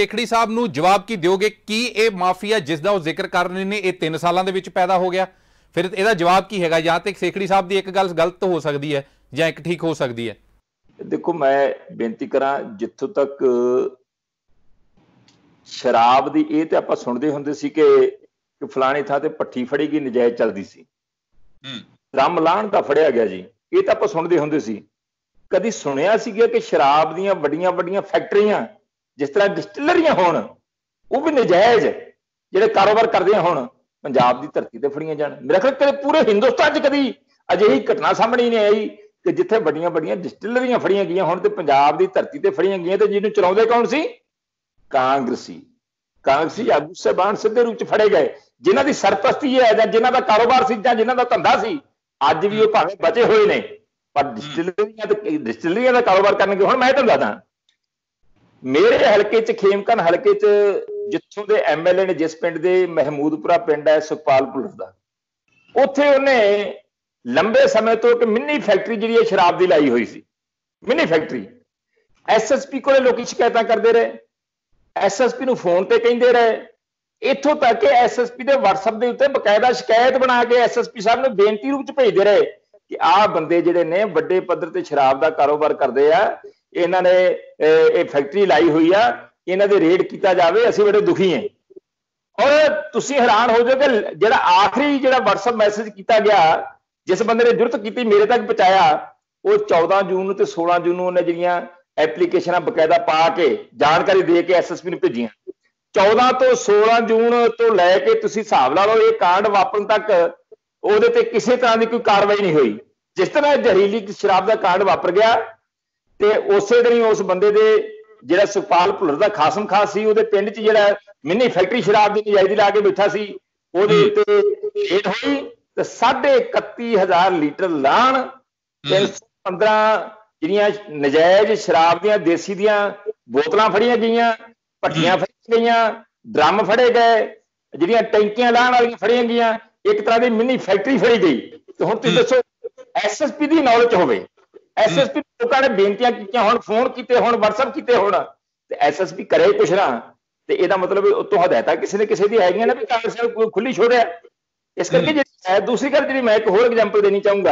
ਕੀ ਇਹ ਮਾਫੀਆ ਜਿਸ ਦਾ ਉਹ ਜ਼ਿਕਰ ਕਰ ਰਹੇ ਨੇ ਇਹ 3 ਸਾਲਾਂ ਦੇ ਵਿੱਚ ਪੈਦਾ ਹੋ ਗਿਆ? ਫਿਰ ਇਹਦਾ ਜਵਾਬ ਕੀ ਹੈਗਾ? ਜਾਂ ਤੇ ਸੇਖੜੀ ਸਾਹਿਬ ਦੀ ਇੱਕ ਗੱਲ ਗਲਤ ਹੋ ਸਕਦੀ ਹੈ ਜਾਂ ਇੱਕ ਠੀਕ ਹੋ ਸਕਦੀ ਹੈ। ਦੇਖੋ ਮੈਂ ਬੇਨਤੀ ਕਰਾਂ, ਜਿੱਥੋਂ ਤੱਕ ਸ਼ਰਾਬ ਦੀ, ਇਹ ਤੇ ਆਪਾਂ ਸੁਣਦੇ ਹੁੰਦੇ ਸੀ ਕਿ ਫਲਾਣੀ ਥਾਂ ਤੇ ਪੱਠੀ ਫੜੀ ਗਈ, ਨਜਾਇਜ਼ ਚੱਲਦੀ ਸੀ, ਰੰਮ ਲਾਹਣ ਦਾ ਫੜਿਆ ਗਿਆ ਜੀ, ਇਹ ਤਾਂ ਆਪਾਂ ਸੁਣਦੇ ਹੁੰਦੇ ਸੀ। ਕਦੀ ਸੁਣਿਆ ਸੀਗਾ ਕਿ ਸ਼ਰਾਬ ਦੀਆਂ ਵੱਡੀਆਂ ਵੱਡੀਆਂ ਫੈਕਟਰੀਆਂ ਜਿਸ ਤਰ੍ਹਾਂ ਡਿਸਟਿਲਰੀਆਂ ਹੋਣ, ਉਹ ਵੀ ਨਜਾਇਜ਼ ਜਿਹੜੇ ਕਾਰੋਬਾਰ ਕਰਦੇ ਹੋਣ, ਪੰਜਾਬ ਦੀ ਧਰਤੀ ਤੇ ਫੜੀਆਂ ਜਾਣ? ਮੇਰਾ ਖਿਆਲ ਕਦੇ ਪੂਰੇ ਹਿੰਦੁਸਤਾਨ 'ਚ ਕਦੀ ਅਜਿਹੀ ਘਟਨਾ ਸਾਹਮਣੇ ਨਹੀਂ ਆਈ ਕਿ ਜਿੱਥੇ ਵੱਡੀਆਂ ਵੱਡੀਆਂ ਡਿਸਟਿਲਰੀਆਂ ਫੜੀਆਂ ਗਈਆਂ ਹੋਣ ਤੇ ਪੰਜਾਬ ਦੀ ਧਰਤੀ ਤੇ ਫੜੀਆਂ ਗਈਆਂ, ਤੇ ਜਿਹਨੂੰ ਚਲਾਉਂਦੇ ਕੌਣ ਸੀ? ਕਾਂਗਰਸੀ ਆਗੂ ਸਾਹਿਬਾਨ ਸਿੱਧੇ ਰੂਪ 'ਚ ਫੜੇ ਗਏ, ਜਿਨ੍ਹਾਂ ਦੀ ਸਰਪ੍ਰਸਤੀ ਹੈ ਜਾਂ ਜਿਨ੍ਹਾਂ ਦਾ ਕਾਰੋਬਾਰ ਸੀ ਜਾਂ ਜਿਨ੍ਹਾਂ ਦਾ ਧੰਦਾ ਸੀ। ਅੱਜ ਵੀ ਉਹ ਭਾਵੇਂ ਬਚੇ ਹੋਏ ਨੇ, ਪਰ ਡਿਸਟਿਲਰੀਆਂ ਦਾ ਕਾਰੋਬਾਰ ਕਰਨਗੇ। ਹੁਣ ਮੈਂ ਤੁਹਾਨੂੰ ਦੱਸਦਾ, ਮੇਰੇ ਹਲਕੇ 'ਚ, ਖੇਮਕਰਨ ਹਲਕੇ 'ਚ, ਜਿੱਥੋਂ ਦੇ ਐਮਐਲਏ ਨੇ, ਜਿਸ ਪਿੰਡ ਦੇ ਮਹਿਮੂਦਪੁਰਾ ਪਿੰਡ ਹੈ ਸੁਖਪਾਲ ਭੁੱਲਰ ਦਾ, ਉੱਥੇ ਉਹਨੇ ਲੰਬੇ ਸਮੇਂ ਤੋਂ ਇੱਕ ਮਿੰਨੀ ਫੈਕਟਰੀ ਜਿਹੜੀ ਹੈ ਸ਼ਰਾਬ ਦੀ ਲਾਈ ਹੋਈ ਸੀ, ਮਿੰਨੀ ਫੈਕਟਰੀ। ਐਸਐਸਪੀ ਕੋਲੇ ਲੋਕੀ ਸ਼ਿਕਾਇਤਾਂ ਕਰਦੇ ਰਹੇ, ਐਸਐਸਪੀ ਨੂੰ ਫੋਨ ਤੇ ਕਹਿੰਦੇ ਰਹੇ, ਇੱਥੋਂ ਤੱਕ ਕਿ ਐਸਐਸਪੀ ਦੇ WhatsApp ਦੇ ਉੱਤੇ ਬਕਾਇਦਾ ਸ਼ਿਕਾਇਤ ਬਣਾ ਕੇ ਐਸਐਸਪੀ ਸਾਹਿਬ ਨੂੰ ਬੇਨਤੀ ਰੂਪ 'ਚ ਭੇਜਦੇ ਰਹੇ ਕਿ ਆਹ ਬੰਦੇ ਜਿਹੜੇ ਨੇ ਵੱਡੇ ਪੱਧਰ ਤੇ ਸ਼ਰਾਬ ਦਾ ਕਾਰੋਬਾਰ ਕਰਦੇ ਆ, ਇਹਨਾਂ ਨੇ ਇਹ ਫੈਕਟਰੀ ਲਾਈ ਹੋਈ ਆ, ਇਹਨਾਂ ਦੇ ਰੇਡ ਕੀਤਾ ਜਾਵੇ, ਅਸੀਂ ਬੜੇ ਦੁਖੀ ਹਾਂ। ਔਰ ਤੁਸੀਂ ਹੈਰਾਨ ਹੋ ਜਾਓਗੇ, ਜਿਹੜਾ ਆਖਰੀ ਜਿਹੜਾ WhatsApp ਮੈਸੇਜ ਕੀਤਾ ਗਿਆ, ਜਿਸ ਬੰਦੇ ਨੇ ਜੁਰਤ ਕੀਤੀ ਮੇਰੇ ਤੱਕ ਪਹੁੰਚਾਇਆ, ਉਹ 14 ਜੂਨ ਨੂੰ ਤੇ 16 ਜੂਨ ਨੂੰ ਉਹਨੇ ਜਿਹੜੀਆਂ ਐਪਲੀਕੇਸ਼ਨਾਂ ਬਕਾਇਦਾ ਪਾ ਕੇ ਜਾਣਕਾਰੀ ਦੇ ਕੇ ਐਸਐਸਪੀ ਨੂੰ ਭੇਜੀਆਂ। 14 ਤੋਂ 16 ਜੂਨ ਤੋਂ ਲੈ ਕੇ ਤੁਸੀਂ ਹਿਸਾਬ ਲਾ ਲਓ, ਇਹ ਕਾਂਡ ਵਾਪਰਨ ਤੱਕ ਉਹਦੇ ਤੇ ਕਿਸੇ ਤਰ੍ਹਾਂ ਦੀ ਕੋਈ ਕਾਰਵਾਈ ਨਹੀਂ ਹੋਈ। ਜਿਸ ਤਰ੍ਹਾਂ ਜ਼ਹਿਰੀਲੀ ਸ਼ਰਾਬ ਦਾ ਕਾਂਡ ਵਾਪਰ ਗਿਆ ਤੇ ਉਸੇ ਦਿਨ ਹੀ ਉਸ ਬੰਦੇ ਦੇ ਜਿਹੜਾ ਸੁਖਪਾਲ ਭੁੱਲਰ ਦਾ ਖਾਸਮ ਖਾਸ ਸੀ, ਉਹਦੇ ਪਿੰਡ 'ਚ ਜਿਹੜਾ ਮਿੰਨੀ ਫੈਕਟਰੀ ਸ਼ਰਾਬ ਦੀ ਨਜਾਇਜ਼ ਲਾ ਕੇ ਬੈਠਾ ਸੀ, ਉਹਦੇ ਉੱਤੇ ਰੇਡ ਹੋਈ ਤੇ 31,500 ਲੀਟਰ ਲਾਣ, 315 ਜਿਹੜੀਆਂ ਨਜਾਇਜ਼ ਸ਼ਰਾਬ ਦੀਆਂ ਦੇਸੀ ਦੀਆਂ ਬੋਤਲਾਂ ਫੜੀਆਂ ਗਈਆਂ, ਭੱਟੀਆਂ ਫੜੀਆਂ ਗਈਆਂ, ਡਰਮ ਫੜੇ ਗਏ, ਜਿਹੜੀਆਂ ਟੈਂਕੀਆਂ ਲਾਉਣ ਵਾਲੀਆਂ ਫੜੀਆਂ ਗਈਆਂ, ਇੱਕ ਤਰ੍ਹਾਂ ਦੀ ਮਿੰਨੀ ਫੈਕਟਰੀ ਫੜੀ ਗਈ। ਤੇ ਹੁਣ ਤੁਸੀਂ ਦੱਸੋ, ਐਸਐਸਪੀ ਦੀ ਨੌਲੇਜ ਹੋਵੇ, ਐਸਐਸਪੀ ਲੋਕਾਂ ਨੇ ਬੇਨਤੀਆਂ ਕੀਤੀਆਂ, ਹੁਣ ਫੋਨ ਕੀਤੇ, ਹੁਣ WhatsApp ਕੀਤੇ, ਹੁਣ ਤੇ ਐਸਐਸਪੀ ਕਰੇ ਕੁਛ ਨਾ, ਤੇ ਇਹਦਾ ਮਤਲਬ ਉਤੋਂ ਹਦਾਇਤਾਂ ਕਿਸੇ ਨੇ ਕਿਸੇ ਦੀ ਹੈਗੀਆਂ ਨਾ ਵੀ ਕਾਂਗਰਸ ਨੂੰ ਖੁੱਲੀ ਛੋੜ ਰਿਹਾ। ਇਸ ਕਰਕੇ ਜਿਹੜੀ ਦੂਸਰੀ ਗੱਲ ਜਿਹੜੀ ਮੈਂ ਇੱਕ ਹੋਰ ਐਗਜ਼ਾਮਪਲ ਦੇਣੀ ਚਾਹੂੰਗਾ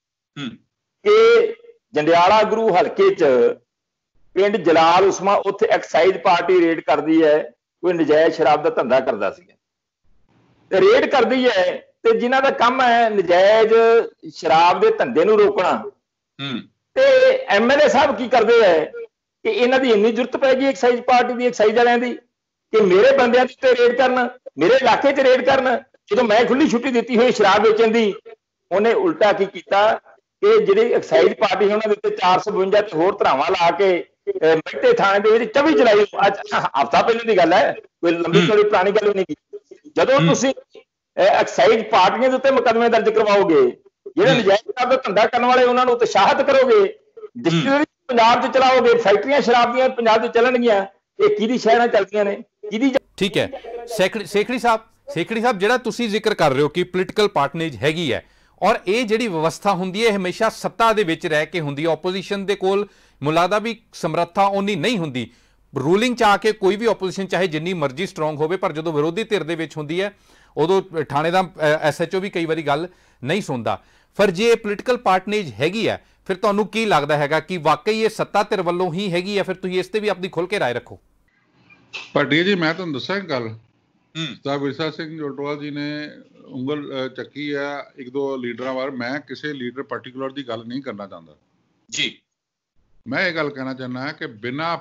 ਕਿ ਜੰਡਿਆਲਾ ਗੁਰੂ ਹਲਕੇ 'ਚ ਪਿੰਡ ਜਲਾਲ ਉਸਮਾ, ਉੱਥੇ ਐਕਸਾਈਜ਼ ਪਾਰਟੀ ਰੇਡ ਕਰਦੀ ਹੈ, ਕੋਈ ਨਜਾਇਜ਼ ਸ਼ਰਾਬ ਦਾ ਧੰਦਾ ਕਰਦਾ ਸੀ ਤੇ ਰੇਡ ਕਰਦੀ ਹੈ, ਤੇ ਜਿਨ੍ਹਾਂ ਦਾ ਕੰਮ ਹੈ ਨਜਾਇਜ਼ ਸ਼ਰਾਬ ਦੇ ਧੰਦੇ ਨੂੰ ਰੋਕਣਾ, ਤੇ ਐਮਐਲਏ ਸਾਹਿਬ ਕੀ ਕਰਦੇ ਹੈ ਕਿ ਇਹਨਾਂ ਦੀ ਇੰਨੀ ਜ਼ਰੂਰਤ ਪੈ ਗਈ ਐਕਸਾਈਜ਼ ਪਾਰਟੀ ਦੀ, ਐਕਸਾਈਜ਼ ਵਾਲਿਆਂ ਦੀ, ਕਿ ਮੇਰੇ ਬੰਦਿਆਂ ਦੇ ਉੱਤੇ ਰੇਡ ਕਰਨ, ਮੇਰੇ ਇਲਾਕੇ 'ਚ ਰੇਡ ਕਰਨ। ਜਦੋਂ ਮੈਂ ਖੁੱਲੀ ਛੁੱਟੀ ਦਿੱਤੀ ਹੋਈ ਸ਼ਰਾਬ ਵੇਚਣ ਦੀ, ਉਹਨੇ ਉਲਟਾ ਕੀ ਕੀਤਾ ਕਿ ਜਿਹੜੀ ਐਕਸਾਈਜ਼ ਪਾਰਟੀ ਉਹਨਾਂ ਦੇ ਉੱਤੇ 452 ਤੇ ਹੋਰ ਧਰਾਵਾਂ ਲਾ ਕੇ ਮਹਿਤੇ ਥਾਣੇ ਦੇ ਵਿੱਚ 24 ਜੁਲਾਈ, ਅੱਜ ਹਫ਼ਤਾ ਪਹਿਲਾਂ ਦੀ ਗੱਲ ਹੈ, ਕੋਈ ਲੰਬੀ ਚੌੜੀ ਪੁਰਾਣੀ ਗੱਲ ਨਹੀਂ ਕੀਤੀ। ਜਦੋਂ ਤੁਸੀਂ ਐਕਸਾਈਜ਼ ਪਾਰਟੀਆਂ ਦੇ ਉੱਤੇ ਮੁਕੱਦਮੇ ਦਰਜ ਕਰਵਾਓਗੇ, ਜਿਹੜੇ ਨਜਾਇਜ਼ ਸ਼ਰਾਬ ਦਾ ਧੰਦਾ ਕਰਨ ਵਾਲੇ ਉਹਨਾਂ ਨੂੰ ਉਤਸ਼ਾਹਿਤ ਕਰੋਗੇ, ਡਿਸਟਿਲਰੀ ਪੰਜਾਬ 'ਚ ਚਲਾਓਗੇ, ਫੈਕਟਰੀਆਂ ਸ਼ਰਾਬ ਦੀਆਂ ਪੰਜਾਬ 'ਚ ਚੱਲਣਗੀਆਂ, ਇਹ ਕਿਹਦੀ ਸ਼ਹਿਰਾਂ ਚੱਲਦੀਆਂ ਨੇ, ਕਿਹਦੀ? ਠੀਕ ਹੈ ਸੇਖੜੀ ਸਾਹਿਬ ਜਿਹੜਾ ਤੁਸੀਂ ਜ਼ਿਕਰ ਕਰ ਰਹੇ ਹੋ ਕਿ ਪੋਲੀਟੀਕਲ ਪਾਰਟਨੇਜ ਹੈਗੀ ਹੈ, ਔਰ ਇਹ ਜਿਹੜੀ ਵਿਵਸਥਾ ਹੁੰਦੀ ਹੈ ਹਮੇਸ਼ਾ ਸੱਤਾ ਦੇ ਵਿੱਚ ਰਹਿ ਕੇ ਹੁੰਦੀ ਹੈ, ਆਪੋਜੀਸ਼ਨ ਦੇ ਕੋਲ ਮੁਲਾਦਾ ਵੀ ਸਮਰੱਥਾ ਉਨੀ ਨਹੀਂ ਹੁੰਦੀ। ਰੂਲਿੰਗ 'ਚ ਆ ਕੇ ਕੋਈ ਵੀ ਆਪੋਜੀਸ਼ਨ ਚਾਹੇ ਜਿੰਨੀ ਮਰਜ਼ੀ ਸਟਰੋਂਗ ਹੋਵੇ, ਪਰ ਜਦੋਂ ਵਿਰੋਧੀ ਧਿਰ ਦੇ ਵਿੱਚ ਹੁੰਦੀ ਹੈ ਉਦੋਂ ਥਾਣੇ ਦਾ SHO ਵੀ ਕਈ ਵਾਰੀ ਗੱਲ ਨਹੀਂ ਸੁਣਦਾ। ਪਰ ਜੇ ਪੋਲੀਟੀਕਲ ਪਾਰਟਨੇਜ ਹੈਗੀ ਹੈ, ਫਿਰ ਤੁਹਾਨੂੰ ਕੀ ਲੱਗਦਾ ਹੈਗਾ ਕਿ ਵਾਕਈ ਇਹ ਸੱਤਾ ਧਿਰ ਵੱਲੋਂ ਹੀ ਹੈਗੀ ਹੈ? ਫਿਰ ਤੁਸੀਂ ਇਸ ਤੇ ਵੀ ਆਪਣੀ ਖੁੱਲ੍ਹ ਕੇ ਰਾਏ ਰੱਖੋ। ਭਾਟੀਆ ਜੀ, ਮੈਂ ਤੁਹਾਨੂੰ ਦੱਸਾਂ ਗੱਲ, ਸਰਦਾਰ ਵਿਰਸਾ ਸਿੰਘ ਜੋਟਵਾਲ ਜੀ ਨੇ ਉਂਗਲ ਚੱਕੀ ਆ ਇੱਕ ਦੋ ਲੀਡਰਾਂ ਵਾਰ। ਮੈਂ ਕਿਸੇ ਲੀਡਰ ਪਾਰਟਿਕੂਲਰ ਦੀ ਗੱਲ ਨਹੀਂ ਕਰਨਾ ਚਾਹੁੰਦਾ ਜੀ। ਮੈਂ ਇਹ ਗੱਲ ਕਹਿਣਾ ਚਾਹੁੰਦਾ ਹਾਂ ਕਿ ਬਿਨਾਂ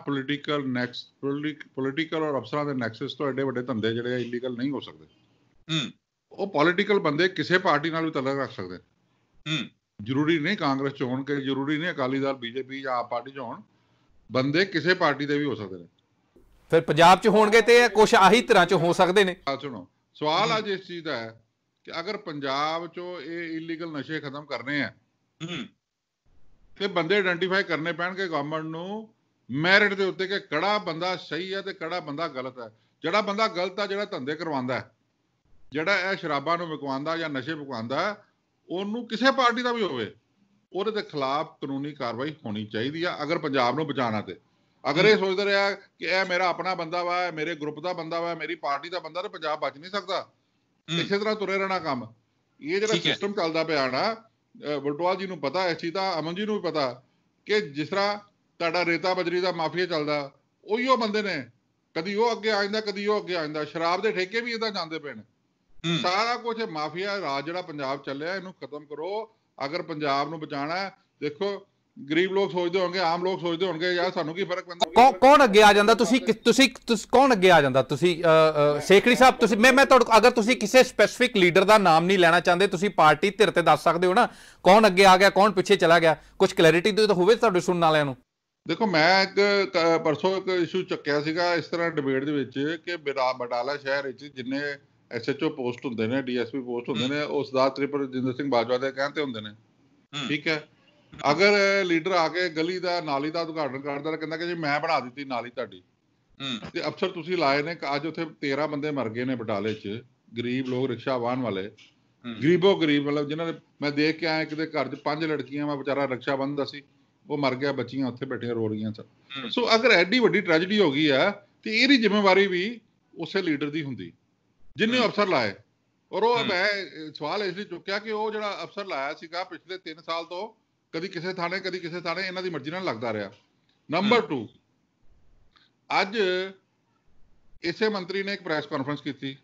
ਪੋਲੀਟੀਕਲ ਔਰ ਅਫਸਰਾਂ ਦੇ ਨੈਕਸਸ ਤੋਂ ਐਡੇ ਵੱਡੇ ਧੰਦੇ ਜਿਹੜੇ ਇਲੀਗਲ ਨਹੀਂ ਹੋ ਸਕਦੇ। ਉਹ ਪੋਲੀਟੀਕਲ ਬੰਦੇ ਕਿਸੇ ਪਾਰਟੀ ਨਾਲ ਵੀ ਤਾਲੁਕ ਰੱਖ ਸਕਦੇ। ਜ਼ਰੂਰੀ ਨਹੀਂ ਕਾਂਗਰਸ 'ਚ ਹੋਣ, ਕਿ ਜ਼ਰੂਰੀ ਨਹੀਂ ਅਕਾਲੀ ਦਲ, BJP ਜਾਂ ਆਪ ਪਾਰਟੀ 'ਚ ਹੋਣ, ਬੰਦੇ ਕਿਸੇ ਪਾਰਟੀ ਦੇ ਵੀ ਹੋ ਸਕਦੇ ਨੇ। ਫਿਰ ਪੰਜਾਬ 'ਚ ਹੋਣਗੇ ਤੇ ਕੁਛ ਆਹੀ ਤਰ੍ਹਾਂ 'ਚ ਹੋ ਸਕਦੇ ਨੇ। ਸੁਣੋ, ਸਵਾਲ ਅੱਜ ਇਸ ਚੀਜ਼ ਦਾ ਹੈ ਕਿ ਅਗਰ ਪੰਜਾਬ 'ਚੋਂ ਇਹ ਇਲੀਗਲ ਨਸ਼ੇ ਖਤਮ ਕਰਨੇ ਆ ਤੇ ਬੰਦੇ ਆਇਡੈਂਟੀਫਾਈ ਕਰਨੇ ਪੈਣਗੇ ਗਵਰਨਮੈਂਟ ਨੂੰ ਮੈਰਿਟ ਦੇ ਉੱਤੇ ਕਿ ਕਿਹੜਾ ਬੰਦਾ ਸਹੀ ਹੈ ਤੇ ਕਿਹੜਾ ਬੰਦਾ ਗਲਤ ਹੈ। ਜਿਹੜਾ ਬੰਦਾ ਗਲਤ ਆ, ਜਿਹੜਾ ਧੰਦੇ ਕਰਵਾਉਂਦਾ, ਜਿਹੜਾ ਇਹ ਸ਼ਰਾਬਾਂ ਨੂੰ ਵਿਕਵਾਉਂਦਾ ਜਾਂ ਨਸ਼ੇ ਵਿਕਵਾਉਂਦਾ, ਉਹਨੂੰ ਕਿਸੇ ਪਾਰਟੀ ਦਾ ਵੀ ਹੋਵੇ, ਉਹਦੇ ਦੇ ਖਿਲਾਫ ਕਾਨੂੰਨੀ ਕਾਰਵਾਈ ਹੋਣੀ ਚਾਹੀਦੀ ਆ ਅਗਰ ਪੰਜਾਬ ਨੂੰ ਬਚਾਉਣਾ। ਤੇ ਅਗਰ ਇਹ ਸੋਚਦਾ ਰਿਹਾ ਕਿ ਇਹ ਮੇਰਾ ਆਪਣਾ ਬੰਦਾ ਵਾ, ਮੇਰੇ ਗਰੁੱਪ ਦਾ ਬੰਦਾ ਵਾ, ਮੇਰੀ ਪਾਰਟੀ ਦਾ ਬੰਦਾ, ਤਾਂ ਪੰਜਾਬ ਬਚ ਨਹੀਂ ਸਕਦਾ। ਇਸੇ ਤਰ੍ਹਾਂ ਤੁਰੇ ਰਹਿਣਾ ਕੰਮ। ਇਹ ਜਿਹੜਾ ਸਿਸਟਮ ਚੱਲਦਾ ਪਿਆ ਨਾ, ਵਲਟੋਵਾਲ ਜੀ ਨੂੰ ਪਤਾ ਇਸ ਚੀਜ਼ ਦਾ, ਅਮਨ ਜੀ ਨੂੰ ਵੀ ਪਤਾ ਕਿ ਜਿਸ ਤਰ੍ਹਾਂ ਤੁਹਾਡਾ ਰੇਤਾ ਬਜਰੀ ਦਾ ਮਾਫੀਆ ਚੱਲਦਾ, ਉਹੀ ਉਹ ਬੰਦੇ ਨੇ, ਕਦੀ ਉਹ ਅੱਗੇ ਆ ਜਾਂਦਾ, ਕਦੀ ਉਹ ਅੱਗੇ ਆ ਜਾਂਦਾ। ਸ਼ਰਾਬ ਦੇ ਠੇਕੇ ਵੀ ਏਦਾਂ ਜਾਂਦੇ ਪਏ ਨੇ। ਸਾਰਾ ਕੁਝ ਮਾਫੀਆ ਰਾਜ ਜਿਹੜਾ ਪੰਜਾਬ ਚੱਲਿਆ, ਇਹਨੂੰ ਖਤਮ ਕਰੋ ਅਗਰ ਪੰਜਾਬ ਨੂੰ ਬਚਾਉਣਾ। ਦੇਖੋ, ਗਰੀਬ ਲੋਕ ਸੋਚਦੇ ਹੋਣਗੇ, ਆਮ ਲੋਕ ਸੋਚਦੇ ਹੋਣਗੇ ਯਾਰ ਸਾਨੂੰ ਕੀ ਫਰਕ ਪੈਂਦਾ। ਕੌਣ ਅੱਗੇ ਆ ਜਾਂਦਾ? ਤੁਸੀਂ ਕੌਣ ਅੱਗੇ ਆ ਜਾਂਦਾ? ਤੁਸੀਂ ਸੇਖੜੀ ਸਾਹਿਬ, ਤੁਸੀਂ ਮੈਂ ਤੁਹਾਨੂੰ, ਅਗਰ ਤੁਸੀਂ ਕਿਸੇ ਸਪੈਸੀਫਿਕ ਲੀਡਰ ਦਾ ਨਾਮ ਨਹੀਂ ਲੈਣਾ ਚਾਹੁੰਦੇ, ਤੁਸੀਂ ਪਾਰਟੀ ਧਿਰ ਤੇ ਦੱਸ ਸਕਦੇ ਹੋ ਨਾ, ਕੌਣ ਅੱਗੇ ਆ ਗਿਆ, ਕੌਣ ਪਿੱਛੇ ਚਲਾ ਗਿਆ? ਕੁਝ ਕਲੈਰਿਟੀ ਤਾਂ ਹੋਵੇ ਤੁਹਾਡੇ ਸੁਣਨ ਵਾਲਿਆਂ ਨੂੰ। ਦੇਖੋ, ਮੈਂ ਪਰਸੋਂ ਇੱਕ ਇਸ਼ੂ ਚੱਕਿਆ ਸੀਗਾ ਇਸ ਤਰ੍ਹਾਂ ਡਿਬੇਟ ਦੇ ਵਿੱਚ ਕਿ ਬਟਾਲਾ ਸ਼ਹਿਰ ਵਿੱਚ ਜਿੰਨੇ SHO ਪੋਸਟ ਹੁੰਦੇ ਨੇ, DSP ਪੋਸਟ ਹੁੰਦੇ ਨੇ, ਉਹ ਸਰਦਾਰ ਤ੍ਰਿਪਤ ਰਜਿੰਦਰ ਸਿੰਘ ਬਾਜਵਾ ਦੇ ਕਹਿਣ ਤੇ ਹੁੰਦੇ ਨੇ। ਠੀਕ ਹੈ, ਅਗਰ ਲੀਡਰ ਆ ਕੇ ਗਲੀ ਦਾ, ਨਾਲੀ ਦਾ ਉਦਘਾਟਨ ਕਰਦਾ, ਕਹਿੰਦਾ ਕਿ ਜੀ ਮੈਂ ਬਣਾ ਦਿੱਤੀ ਨਾਲੀ ਤੁਹਾਡੀ, ਤੇ ਅਫਸਰ ਤੁਸੀਂ ਲਾਏ ਨੇ, ਅੱਜ ਉੱਥੇ 13 ਬੰਦੇ ਮਰ ਗਏ ਨੇ ਬਟਾਲੇ 'ਚ, ਗਰੀਬ ਲੋਕ, ਰਿਕਸ਼ਾ ਵਾਹਨ ਵਾਲੇ, ਗਰੀਬੋ ਗਰੀਬ, ਮਤਲਬ ਜਿਨ੍ਹਾਂ ਨੇ, ਮੈਂ ਦੇਖ ਕੇ ਆਇਆ ਕਿਤੇ ਘਰ 'ਚ 5 ਲੜਕੀਆਂ, ਮੈਂ ਵਿਚਾਰਾ ਰਿਕਸ਼ਾ ਬੰਦਾ ਸੀ, ਉਹ ਮਰ ਗਿਆ, ਬੱਚੀਆਂ ਉੱਥੇ ਬੈਠੀਆਂ ਰੋ ਰਹੀਆਂ ਸਨ। ਸੋ ਅਗਰ ਐਡੀ ਵੱਡੀ ਟ੍ਰੈਜਡੀ ਹੋ ਗਈ ਹੈ ਤੇ ਇਹਦੀ ਜ਼ਿੰਮੇਵਾਰੀ ਵੀ ਉਸੇ ਲੀਡਰ ਦੀ ਹੁੰਦੀ ਜਿਹਨੇ ਅਫਸਰ ਲਾਏ। ਔਰ ਉਹ ਮੈਂ ਸਵਾਲ ਇਸ ਲਈ ਚੁੱਕਿਆ ਕਿ ਉਹ ਜਿਹੜਾ ਅਫਸਰ ਲਾਇਆ ਸੀਗਾ ਪਿਛਲੇ 3 ਸਾਲ ਤੋਂ, ਕਦੀ ਕਿਸੇ ਥਾਣੇ, ਕਦੀ ਕਿਸੇ ਥਾਣੇ, ਇਹਨਾਂ ਦੀ ਮਰਜ਼ੀ ਨਾਲ ਲੱਗਦਾ ਰਿਹਾ। ਨੰਬਰ 2, ਅੱਜ ਇਸੇ ਮੰਤਰੀ ਨੇ ਇੱਕ ਪ੍ਰੈਸ ਕਾਨਫਰੰਸ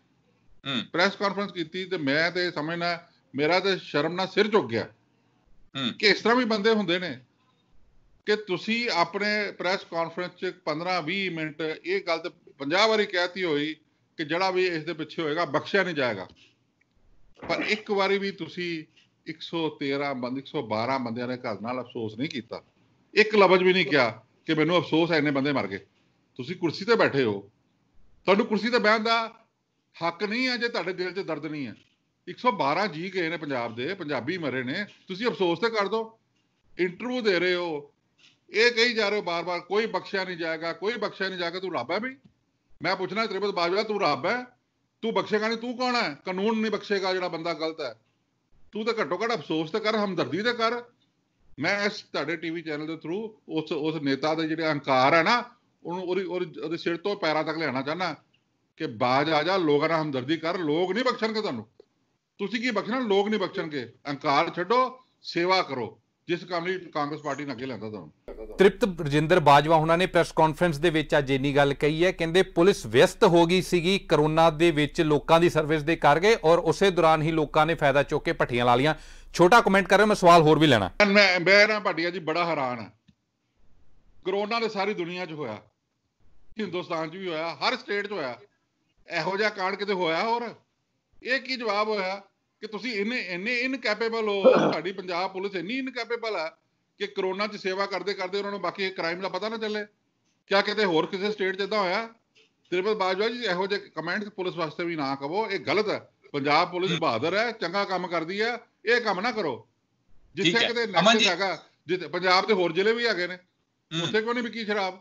ਕੀਤੀ ਤੇ ਮੈਂ ਤੇ ਸਮਝਣਾ, ਮੇਰਾ ਤੇ ਸ਼ਰਮ ਨਾਲ ਸਿਰ ਝੁਕ ਗਿਆ ਕਿ ਇਸ ਤਰ੍ਹਾਂ ਵੀ ਬੰਦੇ ਹੁੰਦੇ ਨੇ। ਕਿ ਤੁਸੀਂ ਆਪਣੇ ਪ੍ਰੈਸ ਕਾਨਫਰੰਸ 'ਚ 15-20 ਮਿੰਟ ਇਹ ਗੱਲ ਤੇ 50 ਵਾਰੀ ਕਹਿਤੀ ਹੋਈ ਕਿ ਜਿਹੜਾ ਵੀ ਇਸ ਦੇ ਪਿੱਛੇ ਹੋਏਗਾ ਬਖਸ਼ਿਆ ਨਹੀਂ ਜਾਏਗਾ, ਪਰ ਇੱਕ ਵਾਰੀ ਵੀ ਤੁਸੀਂ 113 ਬੰਦੇ 112 ਬੰਦਿਆਂ ਦੇ ਘਰ ਨਾਲ ਅਫਸੋਸ ਨਹੀਂ ਕੀਤਾ। ਇੱਕ ਲਫ਼ਜ਼ ਵੀ ਨਹੀਂ ਕਿਹਾ ਕਿ ਮੈਨੂੰ ਅਫਸੋਸ ਹੈ ਇੰਨੇ ਬੰਦੇ ਮਰ ਗਏ। ਤੁਸੀਂ ਕੁਰਸੀ ਤੇ ਬੈਠੇ ਹੋ, ਤੁਹਾਨੂੰ ਕੁਰਸੀ ਤੇ ਬਹਿਣ ਦਾ ਹੱਕ ਨਹੀਂ ਹੈ ਜੇ ਤੁਹਾਡੇ ਦਿਲ 'ਚ ਦਰਦ ਨਹੀਂ ਹੈ। 112 ਜੀ ਗਏ ਨੇ ਪੰਜਾਬ ਦੇ, ਪੰਜਾਬੀ ਮਰੇ ਨੇ, ਤੁਸੀਂ ਅਫਸੋਸ ਤੇ ਕਰ ਦਿਓ। ਇੰਟਰਵਿਊ ਦੇ ਰਹੇ ਹੋ, ਇਹ ਕਹੀ ਜਾ ਰਹੇ ਹੋ ਬਾਰ-ਬਾਰ ਕੋਈ ਬਖਸ਼ਿਆ ਨਹੀਂ ਜਾਏਗਾ, ਕੋਈ ਬਖਸ਼ਿਆ ਨਹੀਂ ਜਾਏਗਾ। ਤੂੰ ਰੱਬ ਹੈ ਬਈ? ਮੈਂ ਪੁੱਛਣਾ ਤ੍ਰਿਪਤ ਬਾਜਵਾ, ਤੂੰ ਰੱਬ ਹੈ? ਤੂੰ ਬਖਸ਼ੇਗਾ ਨਹੀਂ? ਤੂੰ ਕੌਣ ਹੈ? ਕਾਨੂੰਨ ਨਹੀਂ ਬਖਸ਼ੇਗਾ ਜਿਹੜਾ ਬੰਦਾ ਗਲਤ ਹੈ। ਤੂੰ ਤਾਂ ਘੱਟੋ ਘੱਟ ਅਫਸੋਸ ਤੇ ਕਰ, ਹਮਦਰਦੀ ਤੇ ਕਰ। ਮੈਂ ਇਸ ਤੁਹਾਡੇ ਟੀਵੀ ਚੈਨਲ ਦੇ ਥਰੂ ਉਸ ਨੇਤਾ ਦੇ ਜਿਹੜੇ ਅਹੰਕਾਰ ਹੈ ਨਾ, ਉਹਨੂੰ ਉਹਦੇ ਸਿਰ ਤੋਂ ਪੈਰਾਂ ਤੱਕ ਲਿਆਉਣਾ ਚਾਹੁੰਦਾ ਕਿ ਬਾਜ ਆ ਜਾ, ਲੋਕਾਂ ਨਾਲ ਹਮਦਰਦੀ ਕਰ। ਲੋਕ ਨਹੀਂ ਬਖਸ਼ਣਗੇ ਤੁਹਾਨੂੰ, ਤੁਸੀਂ ਕੀ ਬਖਸ਼ਣਾ? ਲੋਕ ਨਹੀਂ ਬਖਸ਼ਣਗੇ। ਅਹੰਕਾਰ ਛੱਡੋ, ਸੇਵਾ ਕਰੋ, ਜਿਸ ਕੰਮ ਲਈ ਕਾਂਗਰਸ ਪਾਰਟੀ ਨੇ ਅੱਗੇ ਲਿਆਂਦਾ ਤੁਹਾਨੂੰ। ਤ੍ਰਿਪਤ ਰਜਿੰਦਰ ਬਾਜਵਾ ਉਹਨਾਂ ਨੇ ਪ੍ਰੈਸ ਕਾਨਫਰੰਸ ਦੇ ਵਿੱਚ ਅੱਜ ਇੰਨੀ ਗੱਲ ਕਹੀ ਹੈ, ਕਹਿੰਦੇ ਪੁਲਿਸ ਵਿਅਸਤ ਹੋ ਗਈ ਸੀਗੀ ਕਰੋਨਾ ਦੇ ਵਿੱਚ, ਲੋਕਾਂ ਦੀ ਸਰਵਿਸ ਦੇ ਕਰ ਗਏ ਔਰ ਉਸੇ ਦੌਰਾਨ ਹੀ ਲੋਕਾਂ ਨੇ ਫਾਇਦਾ ਚੁੱਕ ਕੇ ਭੱਠੀਆਂ ਲਾ ਲੀਆਂ। ਛੋਟਾ ਕਮੈਂਟ ਕਰ ਰਿਹਾ, ਮੈਂ ਸਵਾਲ ਹੋਰ ਵੀ ਲੈਣਾ। ਮੈਂ ਨਾ ਭਾਟੀਆ ਜੀ ਬੜਾ ਹੈਰਾਨ ਹੈ। ਕਰੋਨਾ ਤੇ ਸਾਰੀ ਦੁਨੀਆ 'ਚ ਹੋਇਆ, ਹਿੰਦੁਸਤਾਨ 'ਚ ਵੀ ਹੋਇਆ, ਹਰ ਸਟੇਟ 'ਚ ਹੋਇਆ। ਇਹੋ ਜਿਹਾ ਕਾਂਡ ਕਿਤੇ ਹੋਇਆ? ਹੋਰ ਇਹ ਕੀ ਜਵਾਬ ਹੋਇਆ ਕਿ ਤੁਸੀਂ ਇੰਨੇ ਇਨਕੈਪੇਬਲ ਹੋ? ਸਾਡੀ ਪੰਜਾਬ ਪੁਲਿਸ ਇੰਨੀ ਇਨਕੈਪੇਬਲ ਹੈ ਕਿ ਕਰੋਨਾ 'ਚ ਸੇਵਾ ਕਰਦੇ ਕਰਦੇ ਉਹਨਾਂ ਨੂੰ ਬਾਕੀ ਕ੍ਰਾਈਮ ਦਾ ਪਤਾ ਨਾ ਚੱਲੇ। ਕਿਆ ਕਿਤੇ ਹੋਰ ਕਿਸੇ ਸਟੇਟ 'ਚ ਏਦਾਂ ਹੋਇਆ? ਤ੍ਰਿਪਤ ਬਾਜਵਾ ਜੀ, ਇਹੋ ਜਿਹੇ ਕਮੈਂਟ ਪੁਲਿਸ ਵਾਸਤੇ ਵੀ ਨਾ ਕਹੋ, ਇਹ ਗਲਤ ਹੈ। ਪੰਜਾਬ ਪੁਲਿਸ ਬਹਾਦਰ ਹੈ, ਚੰਗਾ ਕੰਮ ਕਰਦੀ ਹੈ, ਇਹ ਕੰਮ ਨਾ ਕਰੋ। ਜਿੱਥੇ ਕਿਤੇ ਨੈਕਸਸ ਹੈਗਾ, ਜਿੱਥੇ ਪੰਜਾਬ ਦੇ ਹੋਰ ਜ਼ਿਲ੍ਹੇ ਵੀ ਹੈਗੇ ਨੇ, ਉੱਥੇ ਕਿਉਂ ਨਹੀਂ ਵਿਕੀ ਸ਼ਰਾਬ?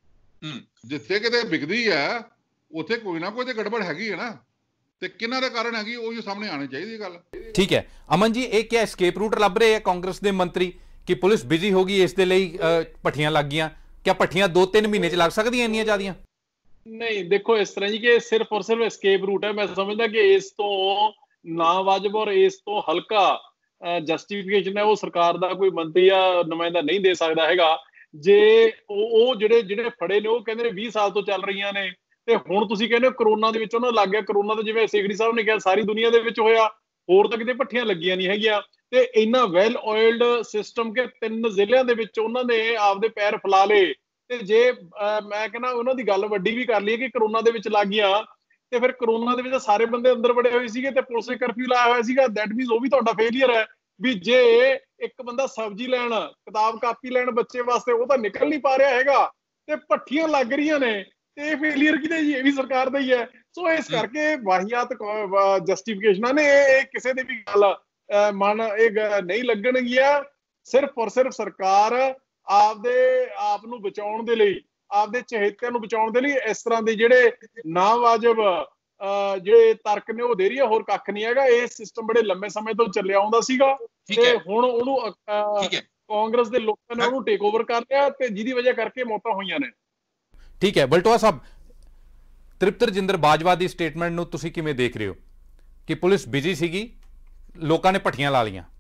ਜਿੱਥੇ ਕਿਤੇ ਵਿਕਦੀ ਹੈ ਉੱਥੇ ਕੋਈ ਨਾ ਕੋਈ ਤੇ ਗੜਬੜ ਹੈਗੀ ਹੈ ਨਾ, ਤੇ ਕਿਹਨਾਂ ਦੇ ਕਾਰਨ ਹੈਗੀ ਉਹ ਸਾਹਮਣੇ ਆਣੀ ਚਾਹੀਦੀ ਗੱਲ। ਠੀਕ ਹੈ ਅਮਨ ਜੀ, ਇਹ ਕਿਆ escape route ਲੱਭ ਰਹੇ ਹੈ ਕਾਂਗਰਸ ਦੇ ਮੰਤਰੀ ਕਿ ਪੁਲਿਸ ਬਿਜ਼ੀ ਹੋ ਗਈ ਇਸ ਦੇ ਲਈ ਭੱਠੀਆਂ ਲੱਗ ਗਈਆਂ? ਕਿਆ ਭੱਠੀਆਂ 2-3 ਮਹੀਨੇ 'ਚ ਲੱਗ ਸਕਦੀਆਂ ਇੰਨੀਆਂ ਜ਼ਿਆਦੀਆਂ? ਨਹੀਂ, ਦੇਖੋ ਇਸ ਤਰ੍ਹਾਂ ਜੀ ਕਿ ਸਿਰਫ ਔਰ ਸਿਰਫ escape route ਹੈ। ਮੈਂ ਸਮਝਦਾ ਕਿ ਇਸ ਤੋਂ ਨਾਵਾਜਬ ਔਰ ਇਸ ਤੋਂ ਹਲਕਾ ਜਸਟੀਫਿਕੇਸ਼ਨ ਹੈ ਉਹ ਸਰਕਾਰ ਦਾ ਕੋਈ ਮੰਤਰੀ ਜਾਂ ਨੁਮਾਇੰਦਾ ਨਹੀਂ ਦੇ ਸਕਦਾ ਹੈਗਾ। ਜੇ ਉਹ ਜਿਹੜੇ ਫੜੇ ਨੇ ਉਹ ਕਹਿੰਦੇ ਨੇ 20 ਸਾਲ ਤੋਂ ਚੱਲ ਰਹੀਆਂ ਨੇ, ਤੇ ਹੁਣ ਤੁਸੀਂ ਕਹਿੰਦੇ ਹੋ ਕਰੋਨਾ ਦੇ ਵਿੱਚ ਉਹਨਾਂ ਲੱਗ ਗਿਆ। ਕਰੋਨਾ ਤਾਂ ਜਿਵੇਂ ਸੇਖੜੀ ਸਾਹਿਬ ਨੇ ਕਿਹਾ ਸਾਰੀ ਦੁਨੀਆ ਦੇ ਵਿੱਚ ਹੋਇਆ, ਹੋਰ ਤਾਂ ਕਿਤੇ ਭੱਠੀਆਂ ਲੱਗੀਆਂ ਨਹੀਂ ਹੈਗੀਆਂ। ਤੇ ਇੰਨਾ ਵੈਲ ਆਇਲਡ ਸਿਸਟਮ ਕਿ 3 ਜ਼ਿਲ੍ਹਿਆਂ ਦੇ ਵਿੱਚ ਉਹਨਾਂ ਨੇ ਆਪਦੇ ਪੈਰ ਫੈਲਾ ਲਏ। ਤੇ ਜੇ ਮੈਂ ਕਹਿੰਦਾ ਉਹਨਾਂ ਦੀ ਗੱਲ ਵੱਡੀ ਵੀ ਕਰ ਲਈਏ ਕਿ ਕਰੋਨਾ ਦੇ ਵਿੱਚ ਲੱਗ ਗਈਆਂ, ਤੇ ਫਿਰ ਕਰੋਨਾ ਦੇ ਵਿੱਚ ਸਾਰੇ ਬੰਦੇ ਅੰਦਰ ਵੜੇ ਹੋਏ ਸੀਗੇ ਤੇ ਪੁਲਿਸ ਨੇ ਕਰਫਿਊ ਲਾਇਆ ਹੋਇਆ ਸੀਗਾ। ਦੈਟ ਮੀਨਸ ਉਹ ਵੀ ਤੁਹਾਡਾ ਫੇਲੀਅਰ ਹੈ। ਵੀ ਜੇ ਇੱਕ ਬੰਦਾ ਸਬਜ਼ੀ ਲੈਣ, ਕਿਤਾਬ ਕਾਪੀ ਲੈਣ ਬੱਚੇ ਵਾਸਤੇ, ਉਹ ਤਾਂ ਨਿਕਲ ਨਹੀਂ ਪਾ ਰਿਹਾ ਹੈਗਾ ਤੇ ਭੱਠੀਆਂ ਲੱਗ ਰਹੀਆਂ ਨੇ, ਤੇ ਇਹ ਫੇਲੀਅਰ ਕਿਹਦਾ ਜੀ? ਇਹ ਵੀ ਸਰਕਾਰ ਦਾ ਹੀ ਹੈ। ਸੋ ਇਸ ਕਰਕੇ ਵਾਹੀਆਤ ਜਸਟੀਫਿਕੇਸ਼ਨਾਂ ਨੇ, ਇਹ ਕਿਸੇ ਦੇ ਵੀ ਗੱਲ ਮਨ ਇਹ ਨਹੀਂ ਲੱਗਣਗੀਆਂ। ਸਿਰਫ ਔਰ ਸਿਰਫ ਸਰਕਾਰ ਆਪਦੇ ਆਪ ਨੂੰ ਬਚਾਉਣ ਦੇ ਲਈ, ਆਪਦੇ ਚਹੇਤਿਆਂ ਨੂੰ ਬਚਾਉਣ ਦੇ ਲਈ ਇਸ ਤਰ੍ਹਾਂ ਦੇ ਜਿਹੜੇ ਨਾਵਾਜਬ ਜਿਹੜੇ ਤਰਕ ਨੇ ਉਹ ਦੇ ਰਹੀ ਹੈ, ਹੋਰ ਕੱਖ ਨਹੀਂ ਹੈਗਾ। ਇਹ ਸਿਸਟਮ ਬੜੇ ਲੰਮੇ ਸਮੇਂ ਤੋਂ ਚੱਲਿਆ ਆਉਂਦਾ ਸੀਗਾ ਤੇ ਹੁਣ ਉਹਨੂੰ ਕਾਂਗਰਸ ਦੇ ਲੋਕਾਂ ਨੇ ਉਹਨੂੰ ਟੇਕ ਓਵਰ ਕਰ ਲਿਆ ਤੇ ਜਿਹਦੀ ਵਜ੍ਹਾ ਕਰਕੇ ਮੌਤਾਂ ਹੋਈਆਂ ਨੇ। ਠੀਕ ਹੈ ਬਲਟੋਆ ਸਾਹਿਬ, ਤ੍ਰਿਪਤ ਰਜਿੰਦਰ ਬਾਜਵਾ ਦੀ ਸਟੇਟਮੈਂਟ ਨੂੰ ਤੁਸੀਂ ਕਿਵੇਂ ਦੇਖ ਰਹੇ ਹੋ ਕਿ ਪੁਲਿਸ ਬਿਜ਼ੀ ਸੀਗੀ, ਲੋਕਾਂ ਨੇ ਭੱਠੀਆਂ ਲਾ ਲਈਆਂ?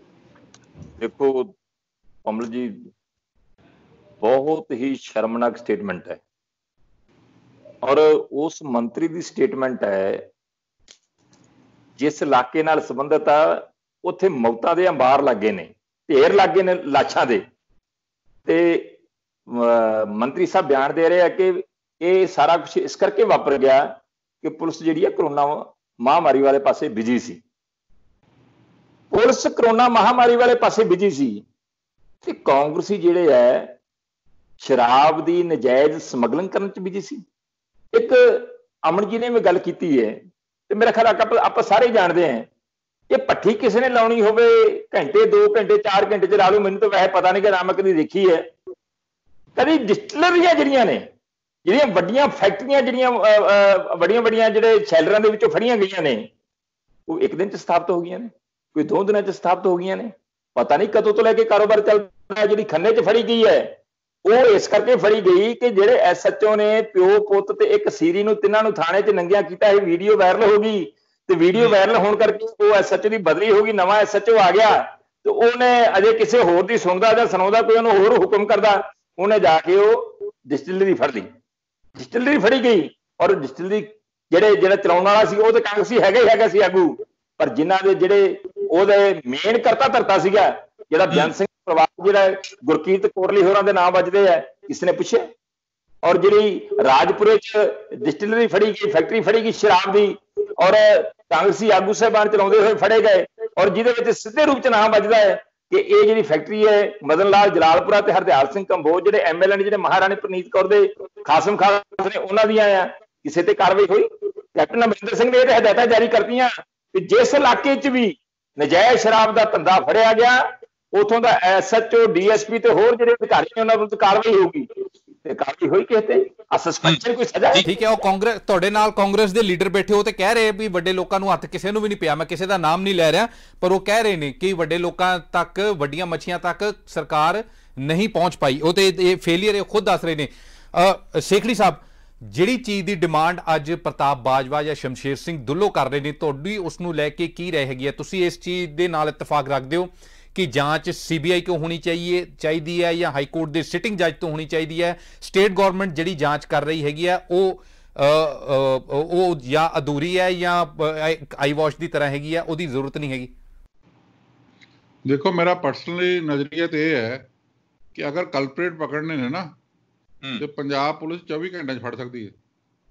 ਦੇਖੋ ਕਮਲ ਜੀ, ਬਹੁਤ ਹੀ ਸ਼ਰਮਨਾਕ ਸਟੇਟਮੈਂਟ ਹੈ ਔਰ ਉਸ ਮੰਤਰੀ ਦੀ ਸਟੇਟਮੈਂਟ ਹੈ ਜਿਸ ਇਲਾਕੇ ਨਾਲ ਸੰਬੰਧਿਤ ਆ, ਉੱਥੇ ਮੌਤਾਂ ਦੇ ਅੰਬਾਰ ਲੱਗੇ ਨੇ, ਢੇਰ ਲੱਗੇ ਨੇ ਲਾਸ਼ਾਂ ਦੇ। ਤੇ ਮੰਤਰੀ ਸਾਹਿਬ ਬਿਆਨ ਦੇ ਰਹੇ ਆ ਕਿ ਇਹ ਸਾਰਾ ਕੁਝ ਇਸ ਕਰਕੇ ਵਾਪਰ ਗਿਆ ਕਿ ਪੁਲਿਸ ਜਿਹੜੀ ਹੈ ਕਰੋਨਾ ਮਹਾਮਾਰੀ ਵਾਲੇ ਪਾਸੇ ਬਿਜੀ ਸੀ। ਪੁਲਿਸ ਕਰੋਨਾ ਮਹਾਮਾਰੀ ਵਾਲੇ ਪਾਸੇ ਬਿਜੀ ਸੀ ਤੇ ਕਾਂਗਰਸੀ ਜਿਹੜੇ ਹੈ ਸ਼ਰਾਬ ਦੀ ਨਜਾਇਜ਼ ਸਮਗਲਿੰਗ ਕਰਨ ਚ ਬਿਜੀ ਸੀ। ਇੱਕ ਅਮਨ ਜੀ ਨੇ ਵੀ ਗੱਲ ਕੀਤੀ ਹੈ ਤੇ ਮੇਰਾ ਖਿਆਲ ਆਪਾਂ ਸਾਰੇ ਜਾਣਦੇ ਹਾਂ, ਇਹ ਭੱਠੀ ਕਿਸੇ ਨੇ ਲਾਉਣੀ ਹੋਵੇ ਘੰਟੇ 2 ਘੰਟੇ 4 ਘੰਟੇ ਚ ਲਾ ਲਓ। ਮੈਨੂੰ ਤਾਂ ਵੈਸੇ ਪਤਾ ਨਹੀਂ ਕਿ ਨਾ ਮੈਂ ਕਦੀ ਦੇਖੀ ਹੈ। ਕਦੀ ਡਿਸਟਿਲਰੀਆਂ ਜਿਹੜੀਆਂ ਨੇ, ਜਿਹੜੀਆਂ ਵੱਡੀਆਂ ਫੈਕਟਰੀਆਂ, ਜਿਹੜੀਆਂ ਵੱਡੀਆਂ ਜਿਹੜੇ ਸ਼ੈਲਰਾਂ ਦੇ ਵਿੱਚੋਂ ਫੜੀਆਂ ਗਈਆਂ ਨੇ, ਉਹ 1 ਦਿਨ ਚ ਸਥਾਪਿਤ ਹੋ ਗਈਆਂ ਨੇ, ਕੋਈ 2 ਦਿਨਾਂ ਚ ਸਥਾਪਿਤ ਹੋ ਗਈਆਂ ਨੇ। ਪਤਾ ਨਹੀਂ ਕਦੋਂ ਤੋਂ ਲੈ ਕੇ ਕਾਰੋਬਾਰ ਚੱਲਦਾ ਹੈ। ਜਿਹੜੀ ਖੰਨੇ ਚ ਫੜੀ ਗਈ ਹੈ ਉਹ ਇਸ ਕਰਕੇ ਫੜੀ ਗਈ ਕਿ ਜਿਹੜੇ SHO ਨੇ ਪਿਓ ਪੁੱਤ ਤੇ ਇੱਕ ਸੀਰੀ ਨੂੰ, ਤਿੰਨਾਂ ਨੂੰ ਥਾਣੇ 'ਚ ਨੰਗਿਆ ਕੀਤਾ। ਇਹ ਵੀਡੀਓ ਵਾਇਰਲ ਹੋ ਗਈ ਤੇ ਵੀਡੀਓ ਵਾਇਰਲ ਹੋਣ ਕਰਕੇ ਉਹ SHO ਦੀ ਬਦਲੀ ਹੋ ਗਈ, ਨਵਾਂ SHO ਆ ਗਿਆ ਤੇ ਉਹਨੇ ਅਜੇ ਕਿਸੇ ਹੋਰ ਦੀ ਸੁਣਦਾ ਜਾਂ ਸੁਣਾਉਂਦਾ, ਕੋਈ ਉਹਨੂੰ ਹੋਰ ਹੁਕਮ ਕਰਦਾ, ਉਹਨੇ ਜਾ ਕੇ ਉਹ ਡਿਸਟਿਲਰੀ ਫੜ ਲਈ। ਡਿਸਟਿਲਰੀ ਫੜੀ ਗਈ ਔਰ ਡਿਸਟਿਲਰੀ ਜਿਹੜਾ ਚਲਾਉਣ ਵਾਲਾ ਸੀ ਉਹ ਤਾਂ ਕਾਂਗਰਸੀ ਹੈਗਾ ਸੀ ਆਗੂ, ਪਰ ਜਿਨ੍ਹਾਂ ਦੇ ਜਿਹੜੇ ਉਹਦੇ ਮੇਨ ਕਰਤਾ ਧਰਤਾ ਸੀਗਾ, ਜਿਹੜਾ ਬੇਅੰਤ ਸਿੰਘ ਪਰਿਵਾਰ ਜਿਹੜਾ ਗੁਰਕੀਰਤ ਕੋਟਲੀ ਹੋਰਾਂ ਦੇ ਨਾਮ ਵੱਜਦੇ ਆ, ਕਿਸੇ ਨੇ ਪੁੱਛਿਆ? ਔਰ ਜਿਹੜੀ ਰਾਜਪੁਰੇ ਚ ਡਿਸਟਿਲਰੀ ਫੜੀ ਗਈ, ਫੈਕਟਰੀ ਫੜੀ ਗਈ ਸ਼ਰਾਬ ਦੀ, ਔਰ ਕਾਂਗਰਸੀ ਆਗੂ ਸਾਹਿਬਾਨ ਚਲਾਉਂਦੇ ਹੋਏ ਫੜੇ ਗਏ, ਔਰ ਜਿਹਦੇ ਵਿੱਚ ਸਿੱਧੇ ਰੂਪ ਚ ਨਾਮ ਵੱਜਦਾ ਹੈ ਕਿ ਇਹ ਜਿਹੜੀ ਫੈਕਟਰੀ ਹੈ ਮਦਨ ਲਾਲ ਜਲਾਲਪੁਰਾ ਤੇ ਹਰਦਿਆਲ ਸਿੰਘ ਕੰਬੋਜ ਜਿਹੜੇ ਐਮਐਲਏ ਨੇ, ਜਿਹੜੇ ਮਹਾਰਾਣੀ ਪ੍ਰਨੀਤ ਕੌਰ ਦੇ ਖਾਸਮ ਖਾਸ ਨੇ, ਉਹਨਾਂ ਦੀਆਂ ਆ, ਕਿਸੇ ਤੇ ਕਾਰਵਾਈ ਹੋਈ? ਕੈਪਟਨ ਅਮਰਿੰਦਰ ਸਿੰਘ ਨੇ ਇਹ ਹਦਾਇਤਾਂ ਜਾਰੀ ਕਰਤੀਆਂ ਕਿ ਜਿਸ ਇਲਾਕੇ 'ਚ ਵੀ ਨਜਾਇਜ਼ ਸ਼ਰਾਬ ਦਾ ਧੰਦਾ ਫੜਿਆ ਗਿਆ, ਉਥੋਂ ਦਾ ਐਸਐਚਓ, ਡੀਐਸਪੀ ਤੇ ਹੋਰ ਜਿਹੜੇ ਅਧਿਕਾਰੀ ਨੇ ਉਹਨਾਂ ਵਿਰੁੱਧ ਕਾਰਵਾਈ ਹੋਊਗੀ। ਤੇ ਕਾਰਵਾਈ ਹੋਈ ਕਿਸੇ ਤੇ? ਆ ਸਸਪੈਂਸ਼ਨ ਕੋਈ ਸਜ਼ਾ ਹੈ? ਠੀਕ ਹੈ। ਉਹ ਕਾਂਗਰਸ, ਤੁਹਾਡੇ ਨਾਲ ਕਾਂਗਰਸ ਦੇ ਲੀਡਰ ਬੈਠੇ ਹੋ ਤੇ ਕਹਿ ਰਹੇ ਵੀ ਵੱਡੇ ਲੋਕਾਂ ਨੂੰ ਹੱਥ ਕਿਸੇ ਨੂੰ ਵੀ ਨਹੀਂ ਪਿਆ। ਮੈਂ ਕਿਸੇ ਦਾ ਨਾਮ ਨਹੀਂ ਲੈ ਰਿਹਾ, ਪਰ ਉਹ ਕਹਿ ਰਹੇ ਨੇ ਕਿ ਵੱਡੇ ਲੋਕਾਂ ਤੱਕ, ਵੱਡੀਆਂ ਮੱਛੀਆਂ ਤੱਕ ਸਰਕਾਰ ਨਹੀਂ ਪਹੁੰਚ ਪਾਈ। ਉਹ ਤੇ ਇਹ ਫੇਲੀਅਰ ਇਹ ਖੁਦ ਦੱਸ ਰਹੇ ਨੇ। ਸੇਖੜੀ ਸਾਹਿਬ, ਜਿਹੜੀ ਚੀਜ਼ ਦੀ ਡਿਮਾਂਡ ਅੱਜ ਪ੍ਰਤਾਪ ਬਾਜਵਾ ਜਾਂ ਸ਼ਮਸ਼ੇਰ ਸਿੰਘ ਦੁੱਲੋ ਕਰ ਰਹੇ ਨੇ, ਤੁਹਾਡੀ ਉਸ ਨੂੰ ਲੈ ਕੇ ਕੀ ਰਾਏ ਹੈਗੀ ਹੈ? ਤੁਸੀਂ ਇਸ ਚੀਜ਼ ਦੇ ਨਾਲ ਇਤਫਾਕ ਰੱਖਦੇ ਹੋ ਕਿ ਜਾਂਚ ਸੀਬੀਆਈ ਤੋਂ ਹੋਣੀ ਚਾਹੀਦੀ ਹੈ ਜਾਂ ਹਾਈ ਕੋਰਟ ਦੇ ਸਿਟਿੰਗ ਜੱਜ ਤੋਂ ਹੋਣੀ ਚਾਹੀਦੀ ਹੈ? ਸਟੇਟ ਗਵਰਨਮੈਂਟ ਜਿਹੜੀ ਜਾਂਚ ਕਰ ਰਹੀ ਹੈਗੀ ਆ ਉਹ ਜਾਂ ਅਧੂਰੀ ਹੈ ਜਾਂ ਆਈ ਵਾਸ਼ ਦੀ ਤਰ੍ਹਾਂ ਹੈਗੀ ਆ, ਉਹਦੀ ਜ਼ਰੂਰਤ ਨਹੀਂ ਹੈਗੀ? ਦੇਖੋ, ਮੇਰਾ ਪਰਸਨਲੀ ਨਜ਼ਰੀਆ ਤੇ ਇਹ ਹੈ ਕਿ ਅਗਰ ਕਲਪਰੇਟ ਪਕੜਨੇ ਨੇ ਨਾ ਤੇ ਪੰਜਾਬ ਪੁਲਿਸ 24 ਘੰਟੇ 'ਚ ਫੜ ਸਕਦੀ ਹੈ।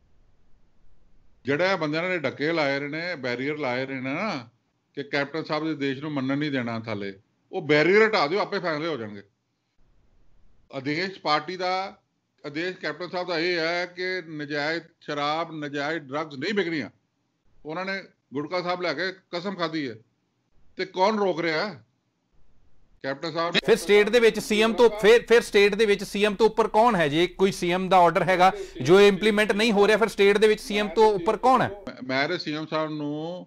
ਜਿਹੜੇ ਬੰਦਿਆਂ ਨੇ ਡੱਕੇ ਲਾਏ ਨੇ, ਬੈਰੀਅਰ ਲਾਏ ਨੇ ਨਾ ਕਿ ਕੈਪਟਨ ਸਾਹਿਬ ਦੇ ਦੇਸ਼ ਨੂੰ ਮੰਨਣ ਨਹੀਂ ਦੇਣਾ ਥੱਲੇ, ਉਹ ਬੈਰੀਅਰ ਹਟਾ ਦਿਓ, ਆਪੇ ਫੈਸਲੇ ਹੋ ਜਾਣਗੇ। ਆਦੇਸ਼ ਪਾਰਟੀ ਦਾ, ਆਦੇਸ਼ ਕੈਪਟਨ ਸਾਹਿਬ ਦਾ ਇਹ ਹੈ ਕਿ ਨਜਾਇਜ਼ ਸ਼ਰਾਬ, ਨਜਾਇਜ਼ ਡਰੱਗਸ ਨਹੀਂ ਵਿਕਣੀਆਂ। ਉਹਨਾਂ ਨੇ ਗੁਟਕਾ ਸਾਹਿਬ ਲੈ ਕੇ ਕਸਮ ਖਾਧੀ ਹੈ, ਤੇ ਕੌਣ ਰੋਕ ਰਿਹਾ? ਕੈਪਟਨ ਸਾਹਿਬ। ਫਿਰ ਸਟੇਟ ਦੇ ਵਿੱਚ ਸੀਐਮ ਤੋਂ ਫਿਰ ਸਟੇਟ ਦੇ ਵਿੱਚ ਸੀਐਮ ਤੋਂ ਉੱਪਰ ਕੌਣ ਹੈ? ਜੇ ਕੋਈ ਸੀਐਮ ਦਾ ਆਰਡਰ ਹੈਗਾ ਜੋ ਇੰਪਲੀਮੈਂਟ ਨਹੀਂ ਹੋ ਰਿਹਾ, ਫਿਰ ਸਟੇਟ ਦੇ ਵਿੱਚ ਸੀਐਮ ਤੋਂ ਉੱਪਰ ਕੌਣ ਹੈ? ਮੈਂ ਤੇ ਸੀਐਮ ਸਾਹਿਬ ਨੂੰ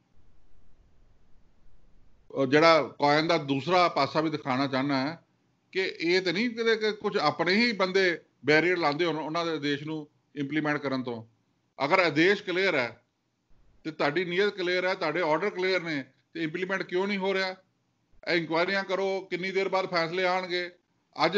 ਜਿਹੜਾ ਕੋਇਨ ਦਾ ਦੂਸਰਾ ਪਾਸਾ ਵੀ ਦਿਖਾਉਣਾ ਚਾਹੁੰਦਾ ਹੈ ਕਿ ਇਹ ਤੇ ਨਹੀਂ ਕਿ ਕੁਝ ਆਪਣੇ ਹੀ ਬੰਦੇ ਬੈਰੀਅਰ ਲਾਉਂਦੇ ਹੋਣ ਉਹਨਾਂ ਦੇ ਦੇਸ਼ ਨੂੰ ਇੰਪਲੀਮੈਂਟ ਕਰਨ ਤੋਂ। ਅਗਰ ਆਦੇਸ਼ ਕਲੀਅਰ ਹੈ ਤੇ ਤੁਹਾਡੀ ਨੀਅਤ ਕਲੀਅਰ ਹੈ, ਤੁਹਾਡੇ ਆਰਡਰ ਕਲੀਅਰ ਨੇ, ਤੇ ਇੰਪਲੀਮੈਂਟ ਕਿਉਂ ਨਹੀਂ ਹੋ ਰਿਹਾ? ਇਨਕੁਆਇਰੀਆਂ ਕਰੋ, ਕਿੰਨੀ ਦੇਰ ਬਾਅਦ ਫੈਸਲੇ ਆਉਣਗੇ? ਅੱਜ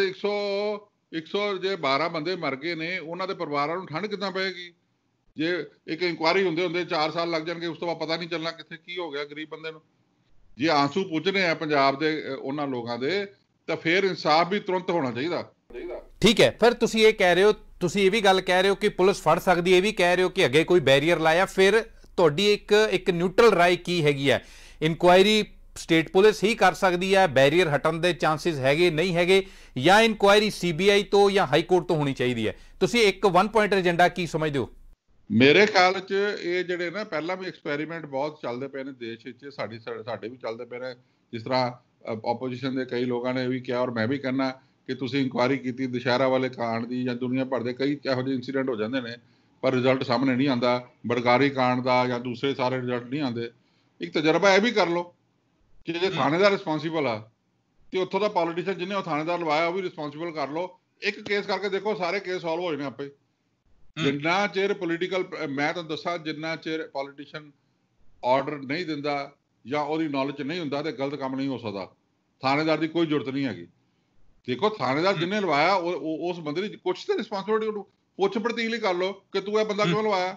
112 ਬੰਦੇ ਮਰ ਗਏ ਨੇ, ਉਹਨਾਂ ਦੇ ਪਰਿਵਾਰਾਂ ਨੂੰ ਠੰਡ ਕਿੱਦਾਂ ਪਏਗੀ? ਜੇ ਇੱਕ ਇਨਕੁਆਇਰੀ ਹੁੰਦੇ 4 ਸਾਲ ਲੱਗ ਜਾਣਗੇ, ਉਸ ਤੋਂ ਬਾਅਦ ਪਤਾ ਨਹੀਂ ਚੱਲਣਾ ਕਿੱਥੇ ਕੀ ਹੋ ਗਿਆ ਗਰੀਬ ਬੰਦੇ ਨੂੰ। ਜੇ ਆਂਸੂ ਪੁੱਜਣੇ ਆ ਪੰਜਾਬ ਦੇ ਉਹਨਾਂ ਲੋਕਾਂ ਦੇ, ਤਾਂ ਫਿਰ ਇਨਸਾਫ ਵੀ ਤੁਰੰਤ ਹੋਣਾ ਚਾਹੀਦਾ। ਠੀਕ ਹੈ। ਫਿਰ ਤੁਸੀਂ ਇਹ ਕਹਿ ਰਹੇ ਹੋ, ਤੁਸੀਂ ਇਹ ਵੀ ਗੱਲ ਕਹਿ ਰਹੇ ਹੋ ਕਿ ਪੁਲਿਸ ਫੜ ਸਕਦੀ ਹੈ, ਇਹ ਵੀ ਕਹਿ ਰਹੇ ਹੋ ਕਿ ਅੱਗੇ ਕੋਈ ਬੈਰੀਅਰ ਲਾਇਆ। ਫਿਰ ਤੁਹਾਡੀ ਇੱਕ ਨਿਊਟਰਲ ਰਾਏ ਕੀ ਹੈਗੀ ਹੈ? ਇਨਕੁਆਇਰੀ ਸਟੇਟ ਪੁਲਿਸ ਹੀ ਕਰ ਸਕਦੀ ਹੈ, ਬੈਰੀਅਰ ਹਟਣ ਦੇ ਚਾਂਸਸ ਹੈਗੇ ਨਹੀਂ ਹੈਗੇ, ਜਾਂ ਇਨਕੁਆਇਰੀ ਸੀਬੀਆਈ ਤੋਂ ਜਾਂ ਹਾਈ ਕੋਰਟ ਤੋਂ ਹੋਣੀ ਚਾਹੀਦੀ ਹੈ? ਤੁਸੀਂ ਇੱਕ 1 ਪੁਆਇੰਟ ਏਜੰਡਾ ਕੀ ਸਮਝਦੇ ਹੋ? ਮੇਰੇ ਖਿਆਲ 'ਚ ਇਹ ਜਿਹੜੇ ਨਾ ਪਹਿਲਾਂ ਵੀ ਐਕਸਪੈਰੀਮੈਂਟ ਬਹੁਤ ਚੱਲਦੇ ਪਏ ਨੇ ਦੇਸ਼ ਵਿੱਚ, ਸਾਡੇ ਵੀ ਚੱਲਦੇ ਪਏ ਨੇ। ਜਿਸ ਤਰ੍ਹਾਂ ਆਪੋਜੀਸ਼ਨ ਦੇ ਕਈ ਲੋਕਾਂ ਨੇ ਵੀ ਕਿਹਾ, ਔਰ ਮੈਂ ਵੀ ਕਹਿੰਦਾ ਕਿ ਤੁਸੀਂ ਇਨਕੁਆਇਰੀ ਕੀਤੀ ਦੁਸ਼ਹਿਰਾ ਵਾਲੇ ਕਾਂਡ ਦੀ, ਜਾਂ ਦੁਨੀਆ ਭਰ ਦੇ ਕਈ ਇਹੋ ਜਿਹੇ ਇੰਸੀਡੈਂਟ ਹੋ ਜਾਂਦੇ ਨੇ ਪਰ ਰਿਜ਼ਲਟ ਸਾਹਮਣੇ ਨਹੀਂ ਆਉਂਦਾ। ਬੜਕਾਰੀ ਕਾਂਡ ਦਾ ਜਾਂ ਦੂਸਰੇ ਸਾਰੇ ਰਿਜ਼ਲਟ ਨਹੀਂ ਆਉਂਦੇ। ਇੱਕ ਤਜਰਬਾ ਇਹ ਵੀ ਕਰ ਲਓ ਕਿ ਜੇ ਥਾਣੇਦਾਰ ਰਿਸਪੌਂਸੀਬਲ ਆ ਤੇ ਉੱਥੋਂ ਦਾ ਪੋਲੀਟੀਸ਼ੀਅਨ ਜਿਹਨੇ ਉਹ ਥਾਣੇਦਾਰ ਲਵਾਇਆ ਉਹ ਵੀ ਰਿਸਪੌਂਸੀਬਲ ਕਰ ਲਓ। ਇੱਕ ਕੇਸ ਕਰਕੇ ਦੇਖੋ, ਸਾਰੇ ਕੇਸ ਸੋਲਵ ਹੋ ਜਾਣੇ ਆਪੇ। ਜਿੰਨਾ ਚਿਰ ਪੋਲੀਟੀਕਲ, ਮੈਂ ਤੁਹਾਨੂੰ ਦੱਸਾਂ, ਜਿੰਨਾ ਚਿਰ ਪੋਲੀਟੀਸ਼ੀਅਨ ਆਰਡਰ ਨਹੀਂ ਦਿੰਦਾ ਜਾਂ ਉਹਦੀ ਨੌਲੇਜ ਨਹੀਂ ਹੁੰਦਾ ਤੇ ਗਲਤ ਕੰਮ ਨਹੀਂ ਹੋ ਸਕਦਾ। ਥਾਣੇਦਾਰ ਦੀ ਕੋਈ ਜ਼ਰੂਰਤ ਨਹੀਂ ਹੈਗੀ। ਦੇਖੋ, ਥਾਣੇਦਾਰ ਜਿਹਨੇ ਲਵਾਇਆ ਉਸ ਬੰਦੇ ਦੀ ਕੁਛ ਤੇ ਰਿਸਪੌਂਸਿਬਿਲਿਟੀ, ਉਹਨੂੰ ਪੁੱਛ ਪੜਤਾਲ ਹੀ ਕਰ ਲਓ ਕਿ ਤੂੰ ਇਹ ਬੰਦਾ ਕਿਉਂ ਲਵਾਇਆ।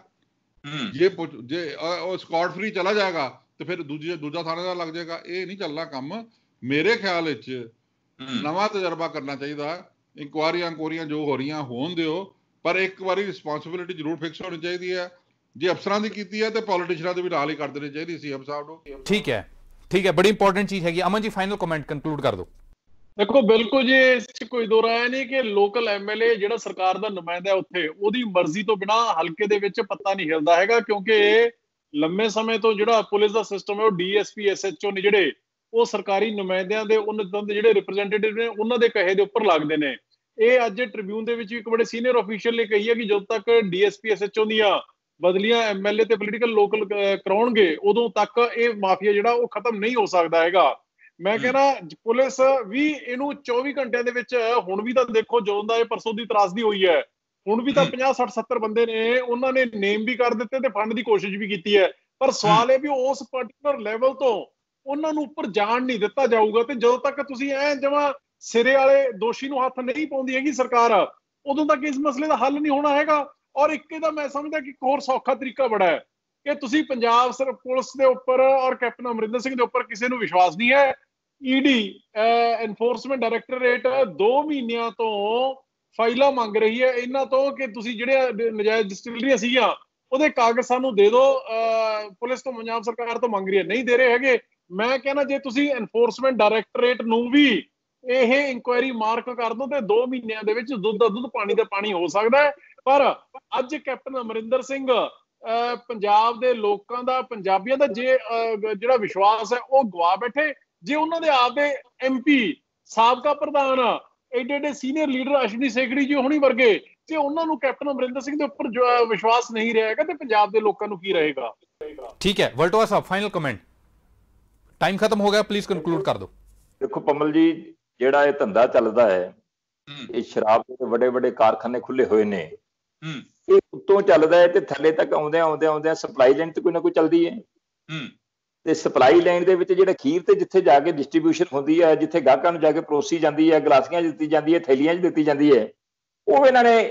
ਜੇ ਉਹ ਸਕਾਟ ਫਰੀ ਚਲਾ ਜਾਏਗਾ ਤੇ ਫਿਰ ਦੂਜਾ ਥਾਣੇਦਾਰ ਲੱਗ ਜਾਏਗਾ। ਇਹ ਨਹੀਂ ਚੱਲਣਾ ਕੰਮ। ਮੇਰੇ ਖਿਆਲ ਵਿੱਚ ਨਵਾਂ ਤਜਰਬਾ ਕਰਨਾ ਚਾਹੀਦਾ। ਇਨਕੁਆਇਰੀਆਂ ਜੋ ਹੋ ਰਹੀਆਂ ਹੋਣ ਦਿਓ, ਪਰ ਇੱਕ ਵਾਰੀ ਰਿਸਪੌਂਸਿਬਿਲਿਟੀ ਜ਼ਰੂਰ ਫਿਕਸ ਹੋਣੀ ਚਾਹੀਦੀ ਹੈ। ਜੇ ਅਫਸਰਾਂ ਦੀ ਕੀਤੀ ਹੈ ਤੇ ਪੋਲੀਟੀਸ਼ੀਅਨਾਂ ਦੇ ਵੀ ਨਾਲ ਹੀ ਕਰ ਦੇਣੀ ਚਾਹੀਦੀ ਸੀਐਮ ਸਾਹਿਬ ਨੂੰ। ਠੀਕ ਹੈ, ਬੜੀ ਇੰਪੋਰਟੈਂਟ ਚੀਜ਼ ਹੈਗੀ। Aman ji, final comment conclude ਕਰ ਦਿਓ। ਦੇਖੋ, ਬਿਲਕੁਲ ਜੀ, ਇਸ 'ਚ ਕੋਈ ਦੋ ਰਾਏ ਨਹੀਂ ਕਿ ਲੋਕਲ ਐਮਐਲਏ ਜਿਹੜਾ ਸਰਕਾਰ ਦਾ ਨੁਮਾਇੰਦਾ ਉੱਥੇ, ਉਹਦੀ ਮਰਜ਼ੀ ਤੋਂ ਬਿਨਾਂ ਹਲਕੇ ਦੇ ਵਿੱਚ ਪੱਤਾ ਨਹੀਂ ਹਿਲਦਾ ਹੈਗਾ, ਕਿਉਂਕਿ ਲੰਮੇ ਸਮੇਂ ਤੋਂ ਜਿਹੜਾ ਪੁਲਿਸ ਦਾ ਸਿਸਟਮ ਹੈ ਉਹ ਡੀਐਸਪੀ, ਐਸਐਚਓ ਨੇ ਜਿਹੜੇ, ਉਹ ਸਰਕਾਰੀ ਨੁਮਾਇੰਦਿਆਂ ਦੇ, ਉਹਨਾਂ ਦੇ ਜਿਹੜੇ ਰਿਪਰੈਜ਼ੈਂਟੇਟਿਵ ਨੇ, ਉਹਨਾਂ ਦੇ ਕਹੇ ਦੇ ਉੱਪਰ ਲੱਗਦੇ ਨੇ। ਇਹ ਅੱਜ ਟ੍ਰਿਬਿਊਨ ਦੇ ਵਿੱਚ ਇੱਕ ਬੜੇ ਸੀਨੀਅਰ ਅਫੀਸ਼ੀਅਲ ਨੇ ਕਹੀ ਹੈ ਕਿ ਜਦੋਂ ਤੱਕ ਡੀਐਸਪੀ, ਐਸਐਚਓ ਦੀਆਂ ਬਦਲੀਆਂ ਐਮਐਲਏ ਤੇ ਪੋਲੀਟੀਕਲ ਲੋਕਲ ਕਰਾਉਣਗੇ, ਉਦੋਂ ਤੱਕ ਇਹ ਮਾਫੀਆ ਜਿਹੜਾ ਉਹ ਖਤਮ ਨਹੀਂ ਹੋ ਸਕਦਾ ਹੈਗਾ। ਮੈਂ ਕਹਿੰਦਾ ਪੁਲਿਸ ਵੀ ਇਹਨੂੰ 24 ਘੰਟਿਆਂ ਦੇ ਵਿੱਚ, ਹੁਣ ਵੀ ਤਾਂ ਦੇਖੋ, ਜਦੋਂ ਦਾ ਇਹ ਪਰਸੋਂ ਦੀ ਤਰਾਸਦੀ ਹੋਈ ਹੈ, ਹੁਣ ਵੀ ਤਾਂ 50, 60, 70 ਬੰਦੇ ਨੇ ਉਹਨਾਂ ਨੇ ਨੇਮ ਵੀ ਕਰ ਦਿੱਤੇ ਤੇ ਫੰਡ ਦੀ ਕੋਸ਼ਿਸ਼ ਵੀ ਕੀਤੀ ਹੈ। ਪਰ ਸਵਾਲ ਇਹ ਵੀ ਉਸ ਪਾਰਟੀਕੂਲਰ ਲੈਵਲ ਤੋਂ ਉਹਨਾਂ ਨੂੰ ਉੱਪਰ ਜਾਣ ਨਹੀਂ ਦਿੱਤਾ ਜਾਊਗਾ। ਤੇ ਜਦੋਂ ਤੱਕ ਤੁਸੀਂ ਜਮਾਂ ਸਿਰੇ ਵਾਲੇ ਦੋਸ਼ੀ ਨੂੰ ਹੱਥ ਨਹੀਂ ਪਾਉਂਦੀ ਹੈਗੀ ਸਰਕਾਰ, ਉਦੋਂ ਤੱਕ ਇਸ ਮਸਲੇ ਦਾ ਹੱਲ ਨਹੀਂ ਹੋਣਾ ਹੈਗਾ। ਔਰ ਇੱਕ ਇਹਦਾ ਮੈਂ ਸਮਝਦਾ ਕਿ ਹੋਰ ਸੌਖਾ ਤਰੀਕਾ ਬੜਾ ਹੈ ਕਿ ਤੁਸੀਂ ਪੰਜਾਬ ਪੁਲਿਸ ਦੇ ਉੱਪਰ ਔਰ ਕੈਪਟਨ ਅਮਰਿੰਦਰ ਸਿੰਘ ਦੇ ਉੱਪਰ ਕਿਸੇ ਨੂੰ ਵਿਸ਼ਵਾਸ ਨਹੀਂ ਹੈ, ਈਡੀ ਐਨਫੋਰਸਮੈਂਟ ਡਾਇਰੈਕਟੋਰੇਟ 2 ਮਹੀਨਿਆਂ ਤੋਂ ਫਾਈਲਾਂ ਮੰਗ ਰਹੀ ਹੈ ਇਹਨਾਂ ਤੋਂ ਕਿ ਤੁਸੀਂ ਜਿਹੜੇ ਨਜਾਇਜ਼ ਡਿਸਟਿਲਰੀਆਂ ਸੀਗੀਆਂ ਉਹਦੇ ਕਾਗਜ਼ ਸਾਨੂੰ ਦੇ ਦਿਓ। ਪੁਲਿਸ ਤੋਂ, ਪੰਜਾਬ ਸਰਕਾਰ ਤੋਂ ਮੰਗ ਰਹੀ ਹੈ, ਨਹੀਂ ਦੇ ਰਹੇ ਹੈਗੇ। ਮੈਂ ਕਹਿੰਦਾ ਜੇ ਤੁਸੀਂ ਐਨਫੋਰਸਮੈਂਟ ਡਾਇਰੈਕਟੋਰੇਟ ਨੂੰ ਵੀ ਇਹ ਇਨਕੁਆਇਰੀ ਮਾਰਕ ਕਰ ਦੋ ਤੇ 2 ਮਹੀਨਿਆਂ ਦੇ ਵਿੱਚ ਦੁੱਧ ਦਾ ਦੁੱਧ, ਪਾਣੀ ਦਾ ਪਾਣੀ ਹੋ ਸਕਦਾ ਹੈ। ਪਰ ਅੱਜ ਕੈਪਟਨ ਅਮਰਿੰਦਰ ਸਿੰਘ ਪੰਜਾਬ ਦੇ ਲੋਕਾਂ ਦਾ, ਪੰਜਾਬੀਆਂ ਦਾ ਜਿਹੜਾ ਵਿਸ਼ਵਾਸ ਹੈ ਉਹ ਗਵਾ ਬੈਠੇ। ਜੇ ਉਹਨਾਂ ਦੇ ਆਪਦੇ MP, ਸਾਬਕਾ ਪ੍ਰਧਾਨ, ਏਡੇ ਸੀਨੀਅਰ ਲੀਡਰ ਅਸ਼ਵਨੀ ਸੇਖੜੀ ਜੀ ਹੋਣੀ ਵਰਗੇ, ਜੇ ਉਹਨਾਂ ਨੂੰ ਕੈਪਟਨ ਅਮਰਿੰਦਰ ਸਿੰਘ ਦੇ ਉੱਪਰ ਵਿਸ਼ਵਾਸ ਨਹੀਂ ਰਹੇਗਾ ਤੇ ਪੰਜਾਬ ਦੇ ਲੋਕਾਂ ਨੂੰ ਕੀ ਰਹੇਗਾ। ਠੀਕ ਹੈ Valtoha Sahib, final comment. Time ਖਤਮ ਹੋ ਗਿਆ, ਪਲੀਜ਼ ਕੰਕਲੂਡ ਕਰ ਦਿਓ। ਦੇਖੋ ਪਮਲ ਜੀ, ਜਿਹੜਾ ਇਹ ਧੰਦਾ ਚੱਲਦਾ ਹੈ, ਇਹ ਸ਼ਰਾਬ ਦੇ ਵੱਡੇ ਵੱਡੇ ਕਾਰਖਾਨੇ ਖੁੱਲੇ ਹੋਏ ਨੇ, ਇਹ ਉੱਤੋਂ ਚੱਲਦਾ ਹੈ ਤੇ ਥੱਲੇ ਤੱਕ ਆਉਂਦਿਆਂ ਸਪਲਾਈ ਲਾਈਨ ਤੇ ਕੋਈ ਨਾ ਕੋਈ ਚੱਲਦੀ ਹੈ। ਤੇ ਸਪਲਾਈ ਲਾਈਨ ਦੇ ਵਿੱਚ ਜਿਹੜਾ ਖੀਰ ਤੇ ਜਿੱਥੇ ਜਾ ਕੇ ਡਿਸਟ੍ਰੀਬਿਊਸ਼ਨ ਹੁੰਦੀ ਹੈ, ਜਿੱਥੇ ਗਾਹਕਾਂ ਨੂੰ ਜਾ ਕੇ ਪਰੋਸੀ ਜਾਂਦੀ ਹੈ, ਗਲਾਸੀਆਂ 'ਚ ਦਿੱਤੀ ਜਾਂਦੀ ਹੈ, ਥੈਲੀਆਂ 'ਚ ਦਿੱਤੀ ਜਾਂਦੀ ਹੈ, ਉਹ ਇਹਨਾਂ ਨੇ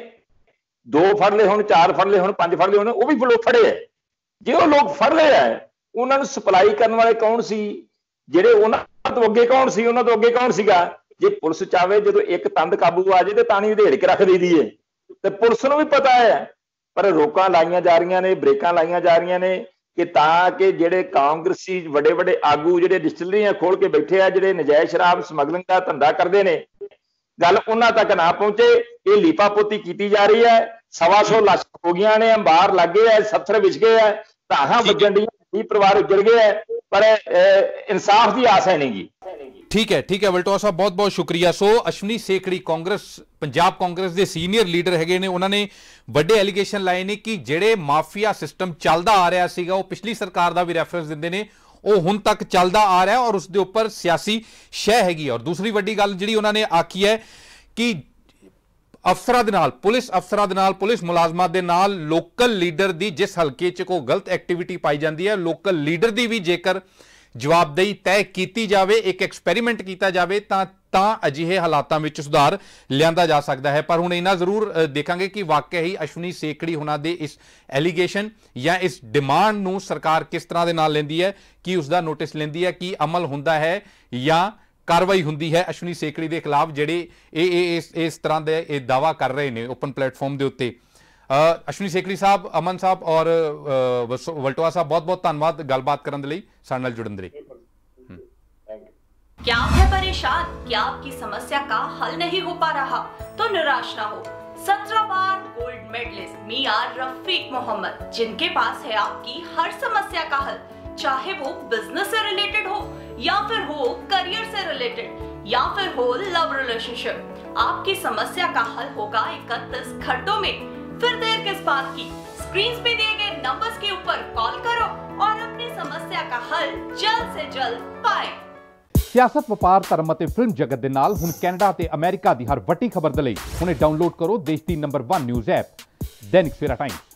2 ਫੜ ਲਏ ਹੁਣ, 4 ਫੜ ਲਏ ਹੁਣ, 5 ਫੜ ਲਏ ਹੁਣ, ਉਹ ਵੀ ਲੋਕ ਫੜੇ ਹੈ। ਜੇ ਉਹ ਲੋਕ ਫੜ ਲਏ ਹੈ, ਉਹਨਾਂ ਨੂੰ ਸਪਲਾਈ ਕਰਨ ਵਾਲੇ ਕੌਣ ਸੀ? ਜਿਹੜੇ ਉਹਨਾਂ ਤੋਂ ਅੱਗੇ ਕੌਣ ਸੀ? ਉਹਨਾਂ ਤੋਂ ਅੱਗੇ ਕੌਣ ਸੀਗਾ? ਜੇ ਪੁਲਿਸ ਚਾਹਵੇ ਜਦੋਂ ਇੱਕ ਤੰਦ ਕਾਬੂ ਆ ਜਾਏ ਤੇ ਤਾਣੀ ਵਧੇੜ ਕੇ ਰੱਖ ਦਈਦੀ ਹੈ, ਤੇ ਪੁਲਿਸ ਨੂੰ ਵੀ ਪਤਾ ਹੈ। ਪਰ ਰੋਕਾਂ ਲਾਈਆਂ ਜਾ ਰਹੀਆਂ ਨੇ, ਬ੍ਰੇਕਾਂ ਲਾਈਆਂ ਜਾ ਰਹੀਆਂ ਨੇ ਕਿ ਤਾਂ ਕਿ ਜਿਹੜੇ ਕਾਂਗਰਸੀ ਵੱਡੇ ਵੱਡੇ ਆਗੂ ਜਿਹੜੇ ਡਿਸਟਿਲਰੀਆਂ ਖੋਲ ਕੇ ਬੈਠੇ ਆ, ਜਿਹੜੇ ਨਜਾਇਜ਼ ਸ਼ਰਾਬ ਸਮਗਲਿੰਗ ਦਾ ਧੰਦਾ ਕਰਦੇ ਨੇ, ਗੱਲ ਉਹਨਾਂ ਤੱਕ ਨਾ ਪਹੁੰਚੇ। ਇਹ ਲੀਪਾਪੋਤੀ ਕੀਤੀ ਜਾ ਰਹੀ ਹੈ। 125 ਲੱਖ ਹੋ ਗਈਆਂ ਨੇ, ਅੰਬਾਰ ਲੱਗੇ ਹੈ, 70 ਵਿਛ ਗਏ ਹੈ, ਧਾਹਾਂ ਵੱਜਣ ਦੀਆਂ, 20 ਪਰਿਵਾਰ ਉੱਜੜ ਗਏ ਹੈ, ਪਰ ਇਨਸਾਫ ਦੀ ਆਸ ਹੈ ਨਹੀਂ ਗੀ। ਠੀਕ ਹੈ ਵਲਟੋਆ ਸਾਹਿਬ, ਬਹੁਤ ਬਹੁਤ ਸ਼ੁਕਰੀਆ। ਸੋ ਅਸ਼ਵਨੀ ਸੇਖੜੀ ਪੰਜਾਬ ਕਾਂਗਰਸ ਦੇ ਸੀਨੀਅਰ ਲੀਡਰ ਹੈਗੇ ਨੇ, ਉਹਨਾਂ ਨੇ ਵੱਡੇ ਐਲੀਗੇਸ਼ਨ ਲਾਏ ਨੇ ਕਿ ਜਿਹੜੇ ਮਾਫੀਆ ਸਿਸਟਮ ਚੱਲਦਾ ਆ ਰਿਹਾ ਸੀਗਾ, ਉਹ ਪਿਛਲੀ ਸਰਕਾਰ ਦਾ ਵੀ ਰੈਫਰੈਂਸ ਦਿੰਦੇ ਨੇ, ਉਹ ਹੁਣ ਤੱਕ ਚੱਲਦਾ ਆ ਰਿਹਾ ਔਰ ਉਸ ਦੇ ਉੱਪਰ ਸਿਆਸੀ ਸ਼ਹਿ ਹੈਗੀ। ਔਰ ਦੂਸਰੀ ਵੱਡੀ ਗੱਲ ਜਿਹੜੀ ਉਹਨਾਂ ਨੇ ਆਖੀ ਹੈ ਕਿ ਅਫਸਰਾਂ ਦੇ ਨਾਲ, ਪੁਲਿਸ ਅਫਸਰਾਂ ਦੇ ਨਾਲ, ਪੁਲਿਸ ਮੁਲਾਜ਼ਮਾਂ ਦੇ ਨਾਲ ਲੋਕਲ ਲੀਡਰ ਦੀ ਜਿਸ ਹਲਕੇ 'ਚ ਕੋਈ ਗਲਤ ਐਕਟੀਵਿਟੀ ਪਾਈ ਜਾਂਦੀ ਹੈ, ਲੋਕਲ ਲੀਡਰ ਦੀ ਵੀ ਜੇਕਰ ਜਵਾਬਦੇਹੀ ਤੈਅ ਕੀਤੀ ਜਾਵੇ, ਇੱਕ ਐਕਸਪੈਰੀਮੈਂਟ ਕੀਤਾ ਜਾਵੇ ਤਾਂ ਅਜਿਹੇ ਹਾਲਾਤਾਂ ਵਿੱਚ ਸੁਧਾਰ ਲਿਆਂਦਾ ਜਾ ਸਕਦਾ ਹੈ। ਪਰ ਹੁਣ ਇਹਨਾਂ ਜ਼ਰੂਰ ਦੇਖਾਂਗੇ ਕਿ ਵਾਕਿਆ ਹੀ ਅਸ਼ਵਨੀ ਸੇਖੜੀ ਉਹਨਾਂ ਦੇ ਇਸ ਐਲੀਗੇਸ਼ਨ ਜਾਂ ਇਸ ਡਿਮਾਂਡ ਨੂੰ ਸਰਕਾਰ ਕਿਸ ਤਰ੍ਹਾਂ ਦੇ ਨਾਲ ਲੈਂਦੀ ਹੈ, ਕੀ ਉਸ ਦਾ ਨੋਟਿਸ ਲੈਂਦੀ ਹੈ, ਕੀ ਅਮਲ ਹੁੰਦਾ ਹੈ ਜਾਂ ਕਾਰਵਾਈ ਹੁੰਦੀ ਹੈ ਅਸ਼ਵਨੀ ਸੇਖੜੀ ਦੇ ਖਿਲਾਫ, ਜਿਹੜੇ ਇਸ ਤਰ੍ਹਾਂ ਦੇ ਇਹ ਦਾਵਾ ਕਰ ਰਹੇ ਨੇ ਓਪਨ ਪਲੇਟਫਾਰਮ ਦੇ ਉੱਤੇ। ਅਸ਼ਵਨੀ ਸੇਖੜੀ ਸਾਹਿਬ, ਅਮਨ ਸਾਹਿਬ ਔਰ ਵਲਟੋਆ ਸਾਹਿਬ, बहुत बहुत ਧੰਨਵਾਦ ਗੱਲਬਾਤ ਕਰਨ ਦੇ ਲਈ, ਸਾਡੇ ਨਾਲ ਜੁੜਨ ਦੇ ਲਈ। क्या आप है परेशान? क्या आपकी समस्या का हल नहीं हो पा रहा? तो निराश ना हो। 17 बार गोल्ड मेडलिस्ट मियां रफीक मोहम्मद, जिनके पास है आपकी हर समस्या का हल, चाहे वो बिजनेस से रिलेटेड हो या फिर हो करियर से रिलेटेड या फिर हो लव रिलेशनशिप। आपकी समस्या का हल होगा 31 घंटों में। फिर देर किस बात की? स्क्रीन पे दिए गए नंबर्स के ऊपर कॉल करो और अपनी समस्या का हल जल्द से जल्द पाएं। ਸਿਆਸਤ, ਵਪਾਰ, ਧਰਮ ਅਤੇ ਫਿਲਮ ਜਗਤ ਦੇ ਨਾਲ ਹੁਣ ਕੈਨੇਡਾ ਤੇ ਅਮਰੀਕਾ ਦੀ ਹਰ ਵੱਡੀ ਖਬਰ ਦੇ ਲਈ ਹੁਣੇ ਡਾਊਨਲੋਡ ਕਰੋ ਦੇਸ਼ ਦੀ number 1 news app Dainik Savera Times.